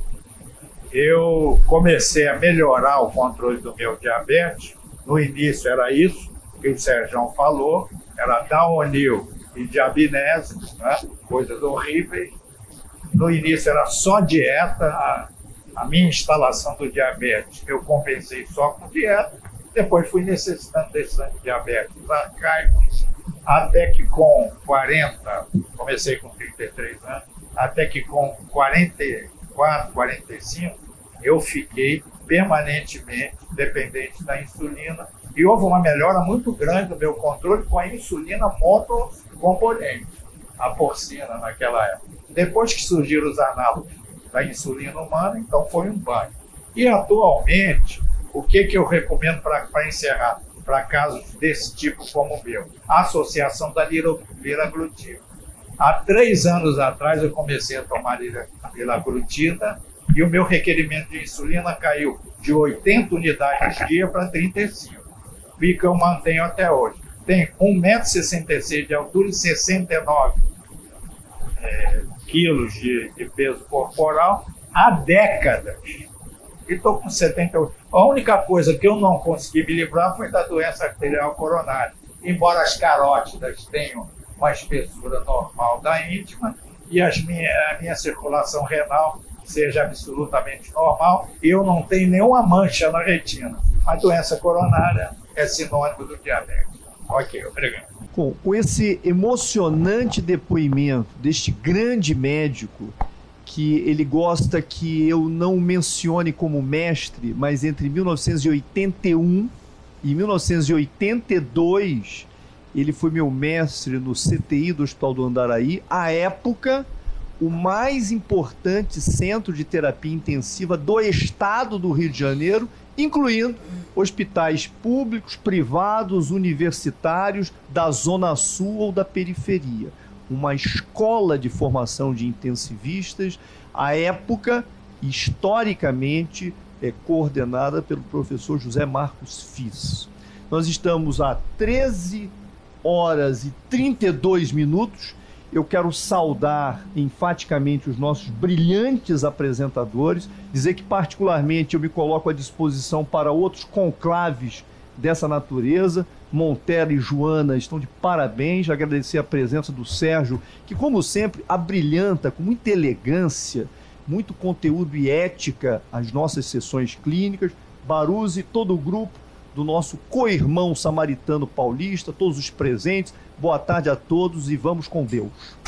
Eu comecei a melhorar o controle do meu diabetes. No início era isso que o Sérgio falou, era Daonil e diabinese, né? Coisas horríveis. No início era só dieta, a minha instalação do diabetes eu compensei só com dieta, depois fui necessitando desses antidiabéticos arcaicos, até que com 40, comecei com 33 anos, até que com 44, 45, eu fiquei permanentemente dependente da insulina e houve uma melhora muito grande do meu controle com a insulina monocomponente, a porcina naquela época. Depois que surgiram os análogos da insulina humana, então foi um banho. E atualmente, o que eu recomendo para encerrar, para casos desse tipo como o meu? A associação da liraglutida. Há 3 anos atrás eu comecei a tomar liraglutida e o meu requerimento de insulina caiu de 80 unidades dia para 35. E que eu mantenho até hoje. Tenho 1,66 m de altura e 69 quilos de peso corporal há décadas. E estou com 78. A única coisa que eu não consegui me livrar foi da doença arterial coronária. Embora as carótidas tenham uma espessura normal da íntima e a minha circulação renal seja absolutamente normal, eu não tenho nenhuma mancha na retina. A doença coronária é sinônimo do diabetes. Ok, obrigado. Bom, com esse emocionante depoimento deste grande médico, que ele gosta que eu não mencione como mestre, mas entre 1981 e 1982, ele foi meu mestre no CTI do Hospital do Andaraí, à época, o mais importante centro de terapia intensiva do estado do Rio de Janeiro, incluindo hospitais públicos, privados, universitários, da Zona Sul ou da periferia. Uma escola de formação de intensivistas, à época, historicamente, coordenada pelo professor José Marcos Fis. Nós estamos a 13 horas e 32 minutos. Eu quero saudar enfaticamente os nossos brilhantes apresentadores, dizer que particularmente eu me coloco à disposição para outros conclaves dessa natureza. Montero e Joana estão de parabéns, agradecer a presença do Sérgio, que como sempre abrilhanta com muita elegância, muito conteúdo e ética as nossas sessões clínicas. Baruzzi e todo o grupo do nosso co-irmão samaritano paulista, todos os presentes, boa tarde a todos e vamos com Deus.